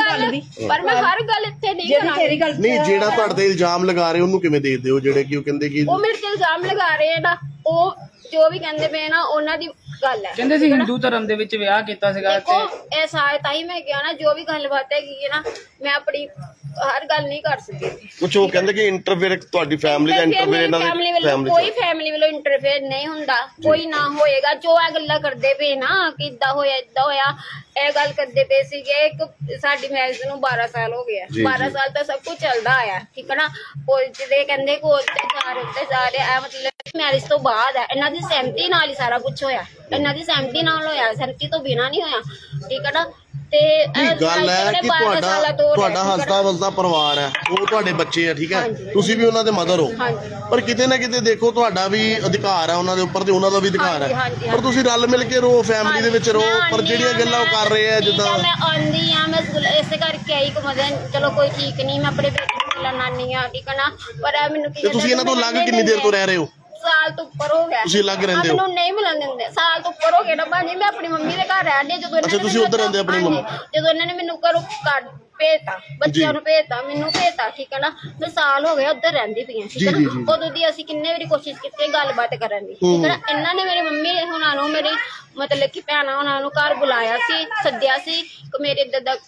ਪਰ ਮੈਂ ਹਰ ਗੱਲ ਇੱਥੇ ਨਹੀਂ ਕਰਾਂਗੀ। ਨਹੀਂ ਜਿਹੜਾ ਤੁਹਾਡੇ ਤੇ ਇਲਜ਼ਾਮ ਲਗਾ ਰਹੇ ਉਹਨੂੰ ਕਿਵੇਂ ਦੇਖਦੇ ਹੋ, ਜਿਹੜੇ ਕਿ ਉਹ ਕਹਿੰਦੇ ਕਿ ਉਹ ਮੇਰੇ ਤੇ ਇਲਜ਼ਾਮ ਲਗਾ ਰਹੇ ਆ ਨਾ, ਉਹ ਜੋ ਵੀ ਕਹਿੰਦੇ ਪਏ ਨਾ ਉਹਨਾਂ ਦੀ ਗੱਲ ਹੈ। ਕਹਿੰਦੇ ਸੀ ਹਿੰਦੂ ਧਰਮ ਦੇ ਵਿੱਚ ਵਿਆਹ ਕੀਤਾ ਸੀਗਾ, ਦੇਖੋ ਇਹ ਸਾਰੇ ਤਾਂ ਹੀ ਮੈਂ ਕਿਹਾ ਨਾ, ਜੋ ਵੀ ਗੱਲਬਾਤ ਹੈਗੀ ਹੈ ਨਾ ਮੈਂ ਆਪਣੀ ਹਰ ਗੱਲ ਨਹੀਂ ਕਰ ਸਕਦੀ। ਕੁਛ ਉਹ ਕਹਿੰਦੇ ਕਿ ਇੰਟਰਫੇਅਰ ਤੁਹਾਡੀ ਫੈਮਿਲੀ ਦਾ ਇੰਟਰਫੇਅਰ ਇਹਨਾਂ ਦੀ ਫੈਮਿਲੀ, ਕੋਈ ਫੈਮਿਲੀ ਵੱਲੋਂ ਇੰਟਰਫੇਅਰ ਨਹੀਂ ਹੁੰਦਾ, ਕੋਈ ਨਾ ਹੋਏਗਾ। ਜੋ ਇਹ ਗੱਲਾਂ ਕਰਦੇ ਪਏ ਨਾ ਕਿ ਇਦਾਂ ਹੋਇਆ ਇਦਾਂ ਹੋਇਆ, ਇਹ ਗੱਲ ਕਰਦੇ ਪਏ ਸੀਗੇ। ਇੱਕ ਸਾਡੀ ਮੈਰਿਜ ਨੂੰ 12 ਸਾਲ ਹੋ ਗਏ, 12 ਸਾਲ ਤਾਂ ਸਭ ਕੁਝ ਚੱਲਦਾ ਆਇਆ, ਠੀਕ ਹੈ ਨਾ। ਜਿਹਦੇ ਕਹਿੰਦੇ ਕੋਲ ਤੇ ਜਾ ਰਹੇ ਆ, ਮਤਲਬ ਮੈਰਿਜ ਤੋਂ ਬਾਅਦ ਹੈ, ਇਹਨਾਂ ਦੀ ਸਹਿਮਤੀ ਨਾਲ ਹੀ ਸਾਰਾ ਕੁਝ ਹੋਇਆ, ਇਹਨਾਂ ਦੀ ਸਹਿਮਤੀ ਨਾਲ ਹੋਇਆ, ਸਹਿਮਤੀ ਤੋਂ ਬਿਨਾਂ ਨਹੀਂ ਹੋਇਆ, ਠੀਕ ਹੈ ਨਾ। ਤੇ ਗੱਲ ਹੈ ਕਿ ਤੁਹਾਡਾ ਹੱਸਦਾ ਵਸਦਾ ਪਰਿਵਾਰ ਹੈ, ਉਹ ਤੁਹਾਡੇ ਬੱਚੇ ਆ, ਠੀਕ ਹੈ, ਤੁਸੀਂ ਵੀ ਉਹਨਾਂ ਦੇ ਮਦਰ ਹੋ, ਪਰ ਕਿਤੇ ਨਾ ਕਿਤੇ ਦੇਖੋ ਤੁਹਾਡਾ ਵੀ ਅਧਿਕਾਰ ਹੈ ਉਹਨਾਂ ਦੇ ਉੱਪਰ ਤੇ ਉਹਨਾਂ ਦਾ ਵੀ ਅਧਿਕਾਰ ਹੈ, ਪਰ ਤੁਸੀਂ ਰਲ ਮਿਲ ਕੇ ਰਹੋ, ਫੈਮਿਲੀ ਦੇ ਵਿੱਚ ਰਹੋ। ਪਰ ਜਿਹੜੀਆਂ ਗੱਲਾਂ ਉਹ ਕਰ ਰਹੇ ਆ, ਜਿੱਦਾਂ ਮੈਂ ਆਉਂਦੀ ਆ, ਮੈਂ ਇਸੇ ਕਰਕੇ ਆਈ ਕਿ ਮਦਨ ਚਲੋ ਕੋਈ ਠੀਕ ਨਹੀਂ, ਮੈਂ ਆਪਣੇ ਬੇਟੇ ਨੂੰ ਮਿਲਣ ਆਨੀ ਆ, ਠੀਕ ਹੈ ਨਾ। ਪਰ ਇਹ ਮੈਨੂੰ ਕੀ ਤੁਸੀਂ ਇਹਨਾਂ ਤੋਂ ਅਲੱਗ ਕਿੰਨੀ ਦੇਰ ਤੋਂ ਰਹਿ ਰਹੇ ਹੋ? ਸਾਲ ਤੋਂ ਉੱਪਰ ਹੋ ਗਿਆ ਤੁਸੀਂ ਅਲੱਗ ਰਹਿੰਦੇ ਹੋ? ਮੈਨੂੰ ਨਹੀਂ ਮਿਲਣ ਦਿੰਦੇ, ਸਾਲ ਤੋਂ ਉੱਪਰ ਹੋ ਗਿਆ ਨਾ ਭਾਜੀ। ਮੈਂ ਆਪਣੀ ਮੰਮੀ ਦੇ ਘਰ ਰਹਿੰਦੀ ਹਾਂ, ਜਦੋਂ ਅੱਛਾ ਤੁਸੀਂ ਉੱਧਰ ਰਹਿੰਦੇ ਆਪਣੀ ਮੰਮੀ? ਜਦੋਂ ਇਹਨਾਂ ਨੇ ਮੈਨੂੰ ਘਰੋਂ ਕੱਢ ਭੇਜਤਾ, ਬੱਚਿਆਂ ਨੂੰ ਭੇਜਤਾ, ਮੈਨੂੰ ਭੇਜਤਾ, ਠੀਕ ਹੈ ਨਾ। ਮੈਂ ਸਾਲ ਹੋ ਗਿਆ ਉੱਧਰ ਰਹਿੰਦੀ ਪਈ ਹਾਂ, ਠੀਕ ਹੈ ਨਾ। ਉਦੋਂ ਦੀ ਅਸੀਂ ਕਿੰਨੇ ਵਾਰੀ ਕੋਸ਼ਿਸ਼ ਕੀਤੀ ਗੱਲਬਾਤ ਕਰਨ ਦੀ, ਠੀਕ ਹੈ ਨਾ। ਇਹਨਾਂ ਨੇ ਮੇਰੀ ਮੰਮੀ ਹੁਣਾਂ ਨੂੰ, ਮੇਰੀ ਮਤਲਬ ਕਿ ਭੈਣਾਂ ਹੁਣਾਂ ਨੂੰ ਘਰ ਬੁਲਾਇਆ ਸੀ, ਸੱਦਿਆ ਸੀ ਕਿ ਮੇਰੇ ਦਾਦਾ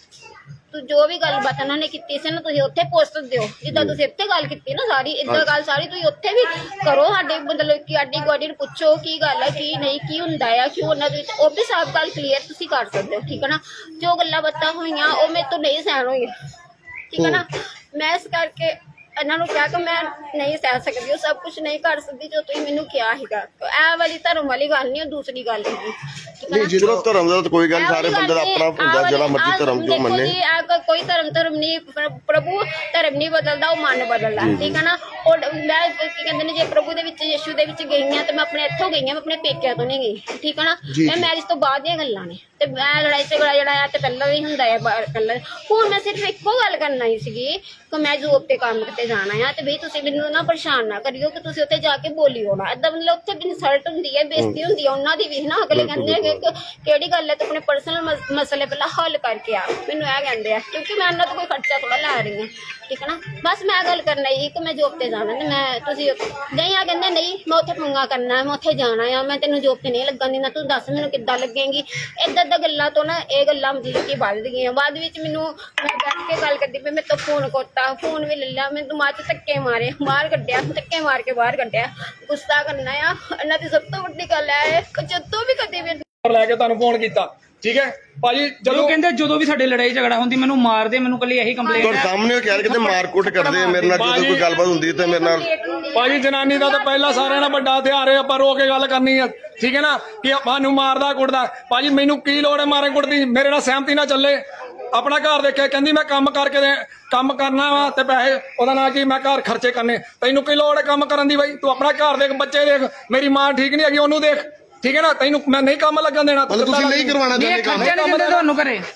ਜੋ ਵੀ ਗੱਲਬਾਤ ਉਹਨਾਂ ਨੇ ਕੀਤੀ ਸੀ ਨਾ ਤੁਸੀਂ ਉੱਥੇ ਪੋਸਟ ਦਿਓ, ਜਿੱਦਾਂ ਤੁਸੀਂ ਇੱਥੇ ਗੱਲ ਕੀਤੀ ਨਾ ਸਾਰੀ, ਏਦਾਂ ਗੱਲ ਸਾਰੀ ਤੁਸੀਂ ਉੱਥੇ ਵੀ ਕਰੋ। ਸਾਡੇ ਮਤਲਬ ਕਿ ਆਡੀ ਗਵਾਡੀ ਨੂੰ ਪੁੱਛੋ ਕੀ ਗੱਲ ਹੈ, ਕੀ ਨਹੀਂ, ਕੀ ਹੁੰਦਾ ਆ, ਕਿਉਂ ਉਹਨਾਂ ਦੇ ਵਿੱਚ, ਉਹ ਵੀ ਸਭ ਗੱਲ ਕਲੀਅਰ ਤੁਸੀਂ ਕਰ ਸਕਦੇ ਹੋ, ਠੀਕ ਹੈ ਨਾ। ਜੋ ਗੱਲਾਂ ਬਾਤਾਂ ਹੋਈਆਂ ਉਹ ਮੇਰੇ ਤੋਂ ਨਹੀਂ ਸਹਿਣ ਹੋਈਆਂ, ਠੀਕ ਹੈ ਨਾ। ਮੈਂ ਇਸ ਕਰਕੇ ਇਹਨਾਂ ਨੂੰ ਕਿਹਾ ਕਿ ਮੈਂ ਨਹੀਂ ਸਹਿ ਸਕਦੀ, ਉਹ ਸਭ ਕੁਝ ਨਹੀਂ ਕਰ ਸਕਦੀ ਜੋ ਤੁਸੀਂ ਮੈਨੂੰ ਕਿਹਾ ਸੀਗਾ। ਇਹ ਵਾਲੀ ਧਰਮ ਵਾਲੀ ਗੱਲ ਨਹੀਂ, ਉਹ ਦੂਸਰੀ ਗੱਲ ਹੈਗੀ, ਨਹੀਂ ਜਿਹੜਾ ਧਰਮ ਦਾ ਕੋਈ ਗੱਲ, ਸਾਰੇ ਬੰਦੇ ਦਾ ਆਪਣਾ ਹੁੰਦਾ, ਜਿਹੜਾ ਮਰਜ਼ੀ ਧਰਮ ਜੋ ਮੰਨੇ। ਕੋਈ ਧਰਮ ਨਹੀਂ, ਪ੍ਰਭੂ ਧਰਮ ਨਹੀਂ ਬਦਲਦਾ, ਉਹ ਮਨ ਬਦਲਦਾ, ਠੀਕ ਹੈ ਨਾ। ਉਹ ਮੈਂ ਕੀ ਕਹਿੰਦੇ ਨੇ, ਜੇ ਪ੍ਰਭੂ ਦੇ ਵਿੱਚ, ਯਿਸੂ ਦੇ ਵਿੱਚ ਗਈ ਹਾਂ ਤੇ ਮੈਂ ਆਪਣੇ ਇੱਥੋਂ ਗਈ ਹਾਂ, ਮੈਂ ਆਪਣੇ ਪੇਕਿਆਂ ਤੋਂ ਨਹੀਂ ਗਈ, ਠੀਕ ਹੈ ਨਾ। ਮੈਂ ਮੈਰਿਜ ਤੋਂ ਬਾਅਦ ਦੀਆਂ ਗੱਲਾਂ ਨੇ, ਤੇ ਮੈਂ ਲੜਾਈ ਝਗੜਾ ਜਿਹੜਾ ਆ ਤੇ ਪਹਿਲਾਂ ਵੀ ਹੁੰਦਾ ਹੈ ਪਹਿਲਾਂ। ਹੁਣ ਮੈਂ ਸਿਰਫ ਇੱਕੋ ਗੱਲ ਕਰਨਾ ਹੀ ਸੀਗੀ ਕਿ ਮੈਂ ਜੋਬ ਤੇ ਕੰਮ ਤੇ ਜਾਣਾ ਆ, ਤੇ ਬਈ ਤੁਸੀਂ ਮੈਨੂੰ ਨਾ ਪਰੇਸ਼ਾਨ ਨਾ ਕਰਿਓ ਕਿ ਤੁਸੀਂ ਉੱਥੇ ਜਾ ਕੇ ਬੋਲਿਓ ਨਾ, ਏਦਾਂ ਮਤਲਬ ਉੱਥੇ ਵੀ ਇਨਸਲਟ ਹੁੰਦੀ ਹੈ, ਬੇਇੱਜ਼ਤੀ ਹੁੰਦੀ ਹੈ ਉਹਨਾਂ ਦੀ ਵੀ ਨਾ। ਅਗਲੇ ਕਹਿੰਦੇ ਹੈਗੇ ਕਿਹੜੀ ਗੱਲ ਹੈ, ਤੂੰ ਆਪਣੇ ਪਰਸਨਲ ਮਸਲੇ ਪਹਿਲਾਂ ਹੱਲ ਕਰਕੇ ਆ, ਮੈਨੂੰ ਇਹ ਕਹਿੰਦੇ ਆ, ਕਿਉਂਕਿ ਮੈਂ ਉਹਨਾਂ ਤੋਂ ਕੋਈ ਖਰਚਾ ਥੋੜਾ ਲੈ ਰਹੀ ਹਾਂ, ਠੀਕ ਹੈ ਨਾ। ਬਸ ਮੈਂ ਗੱਲ ਕਰਨਾ ਹੀ ਕਿ ਮੈਂ ਜੋਬ ਤੇ ਜਾਣਾ, ਤੇ ਮੈਂ ਤੁਸੀਂ ਨਹੀਂ ਆ ਕਹਿੰਦੇ ਨਹੀਂ ਮੈਂ ਉੱਥੇ ਪੰਗਾ ਕਰਨਾ, ਮੈਂ ਉੱਥੇ ਜਾਣਾ ਆ, ਮੈਂ ਤੈਨੂੰ ਜੋਬ ਤੇ ਨਹੀਂ ਲੱਗਣ ਦੇਣਾ, ਤੂੰ ਦੱਸ ਮੈਨੂੰ ਕਿੱਦਾਂ ਲੱਗੇਗੀ। ਏਦਾਂ ਏਦਾਂ ਗੱਲਾਂ ਤੋਂ ਨਾ ਇਹ ਗੱਲਾਂ ਮਤਲਬ ਕਿ ਵੱਧ ਗਈਆਂ। ਬਾਅਦ ਵਿੱਚ ਮੈਨੂੰ ਮੈਂ ਬੈਠ ਕੇ ਗੱਲ ਕਰਦੀ ਪਈ, ਮੇਰੇ ਤੋਂ ਫੋਨ ਕੋਤਾ, ਫੋਨ ਵੀ ਲੈ ਲਿਆ, ਮੈਨੂੰ ਮਾਂ ਚ ਧੱਕੇ ਮਾਰੇ, ਬਾਹਰ ਕੱਢਿਆ, ਧੱਕੇ ਮਾਰ ਕੇ ਬਾਹਰ ਕੱਢਿਆ। ਗੁੱਸਾ ਕਰਨਾ ਆ ਇਹਨਾਂ ਦੀ ਸਭ ਤੋਂ ਵੱਡੀ ਗੱਲ ਹੈ, ਜਦੋਂ ਵੀ ਕਦੇ ਵੀ ਲੈ ਕੇ ਤੁਹਾਨੂੰ ਫੋਨ ਕੀਤਾ, ਠੀਕ ਹੈ ਭਾਜੀ। ਜਦੋਂ ਕਹਿੰਦੇ ਜਦੋਂ ਵੀ ਸਾਡੇ ਲੜਾਈ ਝਗੜਾ ਹੁੰਦੀ ਮੈਨੂੰ ਮਾਰਦੇ, ਮੈਨੂੰ ਕੱਲੀ ਇਹੀ ਕੰਪਲੇਂਟ ਤੁਹਾਡੇ ਸਾਹਮਣੇ ਉਹ ਕਹਿ ਰਹੇ, ਕਹਿੰਦੇ ਮਾਰਕੁੱਟ ਕਰਦੇ ਮੇਰੇ ਨਾਲ, ਜਦੋਂ ਕੋਈ ਗੱਲਬਾਤ ਹੁੰਦੀ ਤੇ ਮੇਰੇ ਨਾਲ। ਭਾਜੀ ਜਨਾਨੀ ਦਾ ਤਾਂ ਪਹਿਲਾਂ ਸਾਰਿਆਂ ਨਾਲ ਵੱਡਾ ਹਥਿਆਰ ਹੈ, ਆਪਾਂ ਰੋ ਕੇ ਗੱਲ ਕਰਨੀ ਹੈ, ਠੀਕ ਹੈ ਨਾ। ਕਿ ਸਾਨੂੰ ਮਾਰਦਾ ਕੁੱਟਦਾ, ਭਾਜੀ ਮੈਨੂੰ ਕੀ ਲੋੜ ਹੈ ਮਾਰੇ ਕੁੱਟਦੀ, ਮੇਰੇ ਨਾਲ ਸਹਿਮਤੀ ਨਾ ਚੱਲੇ। ਆਪਣਾ ਘਰ ਦੇਖੇ, ਕਹਿੰਦੀ ਮੈਂ ਕੰਮ ਕਰਕੇ ਕੰਮ ਕਰਨਾ ਵਾ ਤੇ ਪੈਸੇ ਉਹਦਾ ਨਾਲ ਕੀ ਮੈਂ ਘਰ ਖਰਚੇ ਕਰਨੇ, ਤੈਨੂੰ ਕੀ ਲੋੜ ਹੈ ਕੰਮ ਕਰਨ ਦੀ? ਬਾਈ ਤੂੰ ਆਪਣਾ ਘਰ ਦੇਖ, ਬੱਚੇ ਦੇਖ, ਮੇਰੀ ਮਾਂ ਠੀਕ ਨਹੀਂ ਹੈਗੀ ਉਹਨੂੰ ਦੇਖ, ਠੀਕ ਹੈ ਨਾ। ਤੈਨੂੰ ਮੈਂ ਨਹੀਂ ਕੰਮ ਲੱਗਣ ਦੇਣਾ, ਤੁਸੀਂ ਨਹੀਂ ਕਰਵਾਉਣਾ ਚਾਹੁੰਦੇ ਕੰਮ ਤੁਹਾਨੂੰ ਘਰੇ?